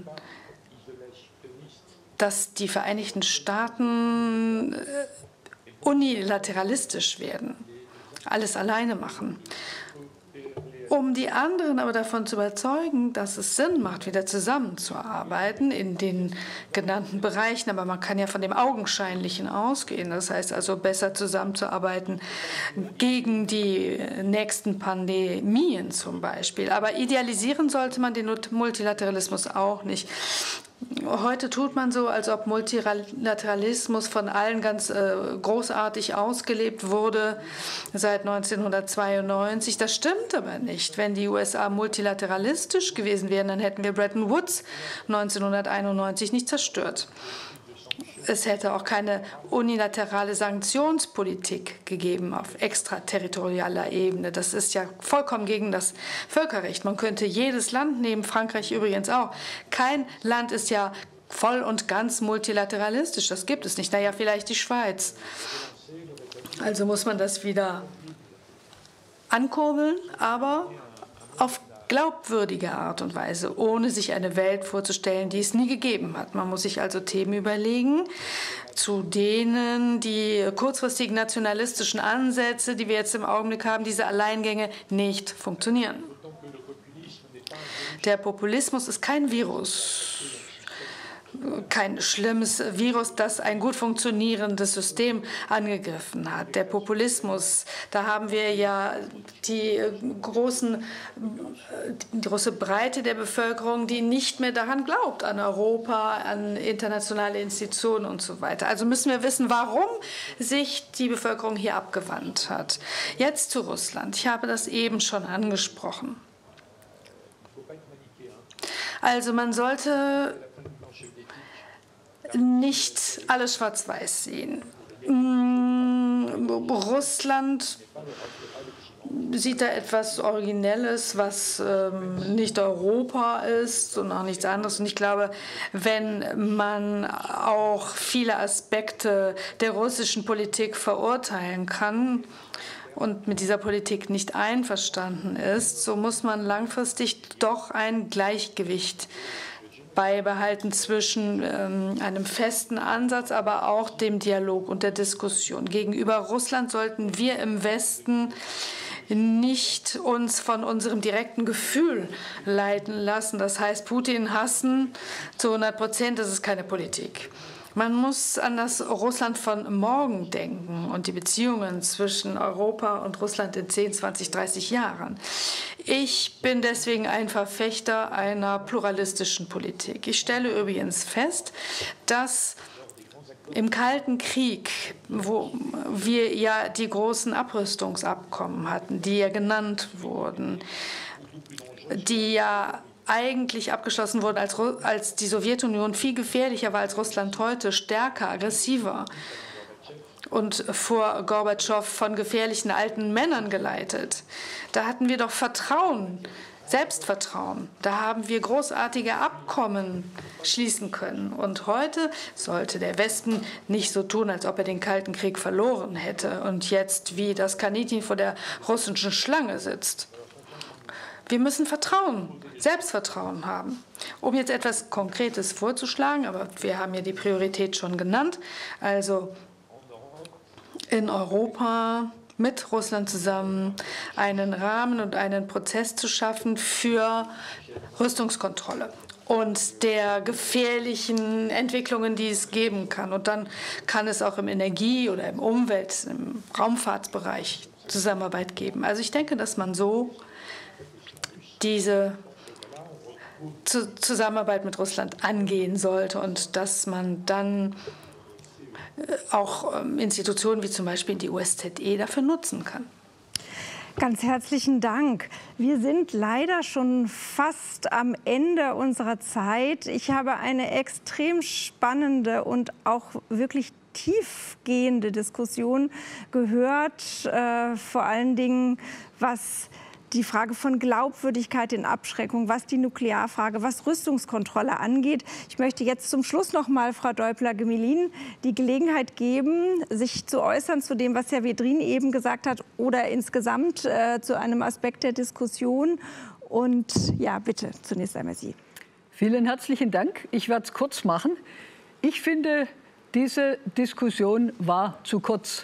dass die Vereinigten Staaten unilateralistisch werden, alles alleine machen. Um die anderen aber davon zu überzeugen, dass es Sinn macht, wieder zusammenzuarbeiten in den genannten Bereichen. Aber man kann ja von dem Augenscheinlichen ausgehen. Das heißt also, besser zusammenzuarbeiten gegen die nächsten Pandemien zum Beispiel. Aber idealisieren sollte man den Multilateralismus auch nicht. Heute tut man so, als ob Multilateralismus von allen ganz äh, großartig ausgelebt wurde seit neunzehnhundertzweiundneunzig. Das stimmt aber nicht. Wenn die U S A multilateralistisch gewesen wären, dann hätten wir Bretton Woods neunzehnhunderteinundneunzig nicht zerstört. Es hätte auch keine unilaterale Sanktionspolitik gegeben auf extraterritorialer Ebene. Das ist ja vollkommen gegen das Völkerrecht. Man könnte jedes Land nehmen, Frankreich übrigens auch. Kein Land ist ja voll und ganz multilateralistisch. Das gibt es nicht. Naja, vielleicht die Schweiz. Also muss man das wieder ankurbeln, aber auf glaubwürdige Art und Weise, ohne sich eine Welt vorzustellen, die es nie gegeben hat. Man muss sich also Themen überlegen, zu denen die kurzfristigen nationalistischen Ansätze, die wir jetzt im Augenblick haben, diese Alleingänge nicht funktionieren. Der Populismus ist kein Virus, kein schlimmes Virus, das ein gut funktionierendes System angegriffen hat. Der Populismus, da haben wir ja die, großen, die große Breite der Bevölkerung, die nicht mehr daran glaubt, an Europa, an internationale Institutionen und so weiter. Also müssen wir wissen, warum sich die Bevölkerung hier abgewandt hat. Jetzt zu Russland. Ich habe das eben schon angesprochen. Also man sollte nicht alles schwarz-weiß sehen. Russland sieht da etwas Originelles, was ähm, nicht Europa ist und auch nichts anderes. Und ich glaube, wenn man auch viele Aspekte der russischen Politik verurteilen kann und mit dieser Politik nicht einverstanden ist, so muss man langfristig doch ein Gleichgewicht beibehalten zwischen ähm, einem festen Ansatz, aber auch dem Dialog und der Diskussion. Gegenüber Russland sollten wir im Westen nicht uns von unserem direkten Gefühl leiten lassen. Das heißt, Putin hassen zu hundert Prozent, das ist keine Politik. Man muss an das Russland von morgen denken und die Beziehungen zwischen Europa und Russland in zehn, zwanzig, dreißig Jahren. Ich bin deswegen ein Verfechter einer pluralistischen Politik. Ich stelle übrigens fest, dass im Kalten Krieg, wo wir ja die großen Abrüstungsabkommen hatten, die ja genannt wurden, die ja eigentlich abgeschlossen wurden, als, als die Sowjetunion viel gefährlicher war als Russland heute, stärker, aggressiver und vor Gorbatschow von gefährlichen alten Männern geleitet. Da hatten wir doch Vertrauen, Selbstvertrauen. Da haben wir großartige Abkommen schließen können. Und heute sollte der Westen nicht so tun, als ob er den Kalten Krieg verloren hätte und jetzt wie das Kaninchen vor der russischen Schlange sitzt. Wir müssen Vertrauen, Selbstvertrauen haben. Um jetzt etwas Konkretes vorzuschlagen, aber wir haben ja die Priorität schon genannt, also in Europa mit Russland zusammen einen Rahmen und einen Prozess zu schaffen für Rüstungskontrolle und der gefährlichen Entwicklungen, die es geben kann. Und dann kann es auch im Energie- oder im Umwelt-, im Raumfahrtsbereich Zusammenarbeit geben. Also ich denke, dass man so diese Zusammenarbeit mit Russland angehen sollte und dass man dann auch Institutionen wie zum Beispiel die O S Z E dafür nutzen kann. Ganz herzlichen Dank. Wir sind leider schon fast am Ende unserer Zeit. Ich habe eine extrem spannende und auch wirklich tiefgehende Diskussion gehört, äh, vor allen Dingen was die Frage von Glaubwürdigkeit in Abschreckung, was die Nuklearfrage, was Rüstungskontrolle angeht. Ich möchte jetzt zum Schluss noch mal Frau Däubler-Gemelin die Gelegenheit geben, sich zu äußern zu dem, was Herr Wedrin eben gesagt hat, oder insgesamt äh, zu einem Aspekt der Diskussion. Und ja, bitte, zunächst einmal Sie. Vielen herzlichen Dank. Ich werde es kurz machen. Ich finde, diese Diskussion war zu kurz.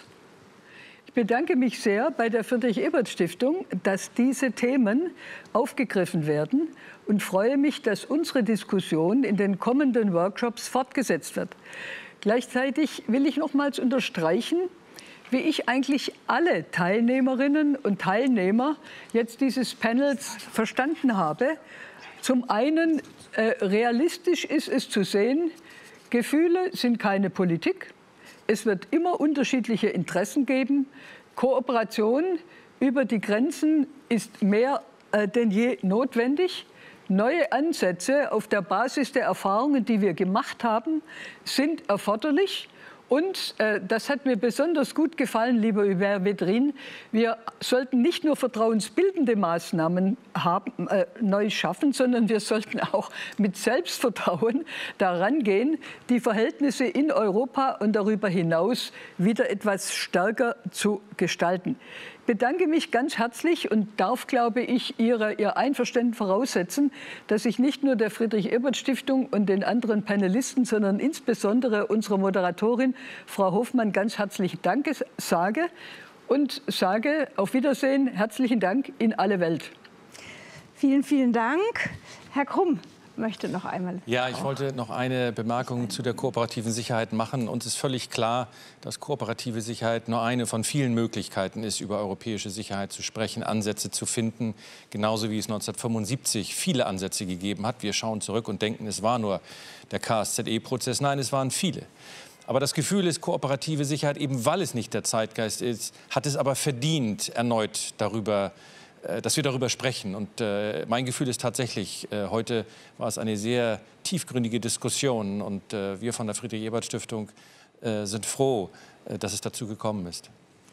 Ich bedanke mich sehr bei der Friedrich-Ebert-Stiftung, dass diese Themen aufgegriffen werden und freue mich, dass unsere Diskussion in den kommenden Workshops fortgesetzt wird. Gleichzeitig will ich nochmals unterstreichen, wie ich eigentlich alle Teilnehmerinnen und Teilnehmer jetzt dieses Panels verstanden habe. Zum einen, äh, realistisch ist es zu sehen, Gefühle sind keine Politik. Es wird immer unterschiedliche Interessen geben. Kooperation über die Grenzen ist mehr äh, denn je notwendig. Neue Ansätze auf der Basis der Erfahrungen, die wir gemacht haben, sind erforderlich. Und äh, das hat mir besonders gut gefallen, lieber Hubert Wedrin, wir sollten nicht nur vertrauensbildende Maßnahmen haben, äh, neu schaffen, sondern wir sollten auch mit Selbstvertrauen daran gehen, die Verhältnisse in Europa und darüber hinaus wieder etwas stärker zu gestalten. Ich bedanke mich ganz herzlich und darf, glaube ich, Ihre, Ihr Einverständnis voraussetzen, dass ich nicht nur der Friedrich-Ebert-Stiftung und den anderen Panelisten, sondern insbesondere unserer Moderatorin, Frau Hofmann, ganz herzlichen Dank sage und sage auf Wiedersehen, herzlichen Dank in alle Welt. Vielen, vielen Dank. Herr Krumm möchte noch einmal. Ja, ich wollte noch eine Bemerkung zu der kooperativen Sicherheit machen. Uns ist völlig klar, dass kooperative Sicherheit nur eine von vielen Möglichkeiten ist, über europäische Sicherheit zu sprechen, Ansätze zu finden, genauso wie es neunzehnhundertfünfundsiebzig viele Ansätze gegeben hat. Wir schauen zurück und denken, es war nur der K S Z E-Prozess. Nein, es waren viele. Aber das Gefühl ist, kooperative Sicherheit, eben weil es nicht der Zeitgeist ist, hat es aber verdient, erneut darüber dass wir darüber sprechen. Und äh, mein Gefühl ist tatsächlich, äh, heute war es eine sehr tiefgründige Diskussion. Und äh, wir von der Friedrich-Ebert-Stiftung äh, sind froh, äh, dass es dazu gekommen ist.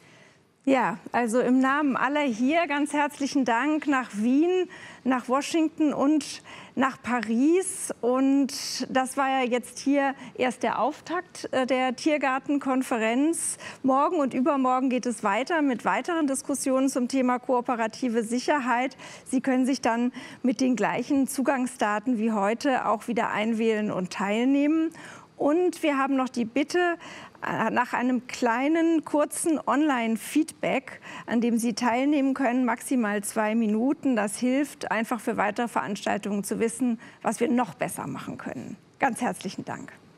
Ja, also im Namen aller hier ganz herzlichen Dank nach Wien, nach Washington und nach Paris. Und das war ja jetzt hier erst der Auftakt der Tiergartenkonferenz. Morgen und übermorgen geht es weiter mit weiteren Diskussionen zum Thema kooperative Sicherheit. Sie können sich dann mit den gleichen Zugangsdaten wie heute auch wieder einwählen und teilnehmen. Und wir haben noch die Bitte nach einem kleinen, kurzen Online-Feedback, an dem Sie teilnehmen können, maximal zwei Minuten. Das hilft einfach für weitere Veranstaltungen zu wissen, was wir noch besser machen können. Ganz herzlichen Dank.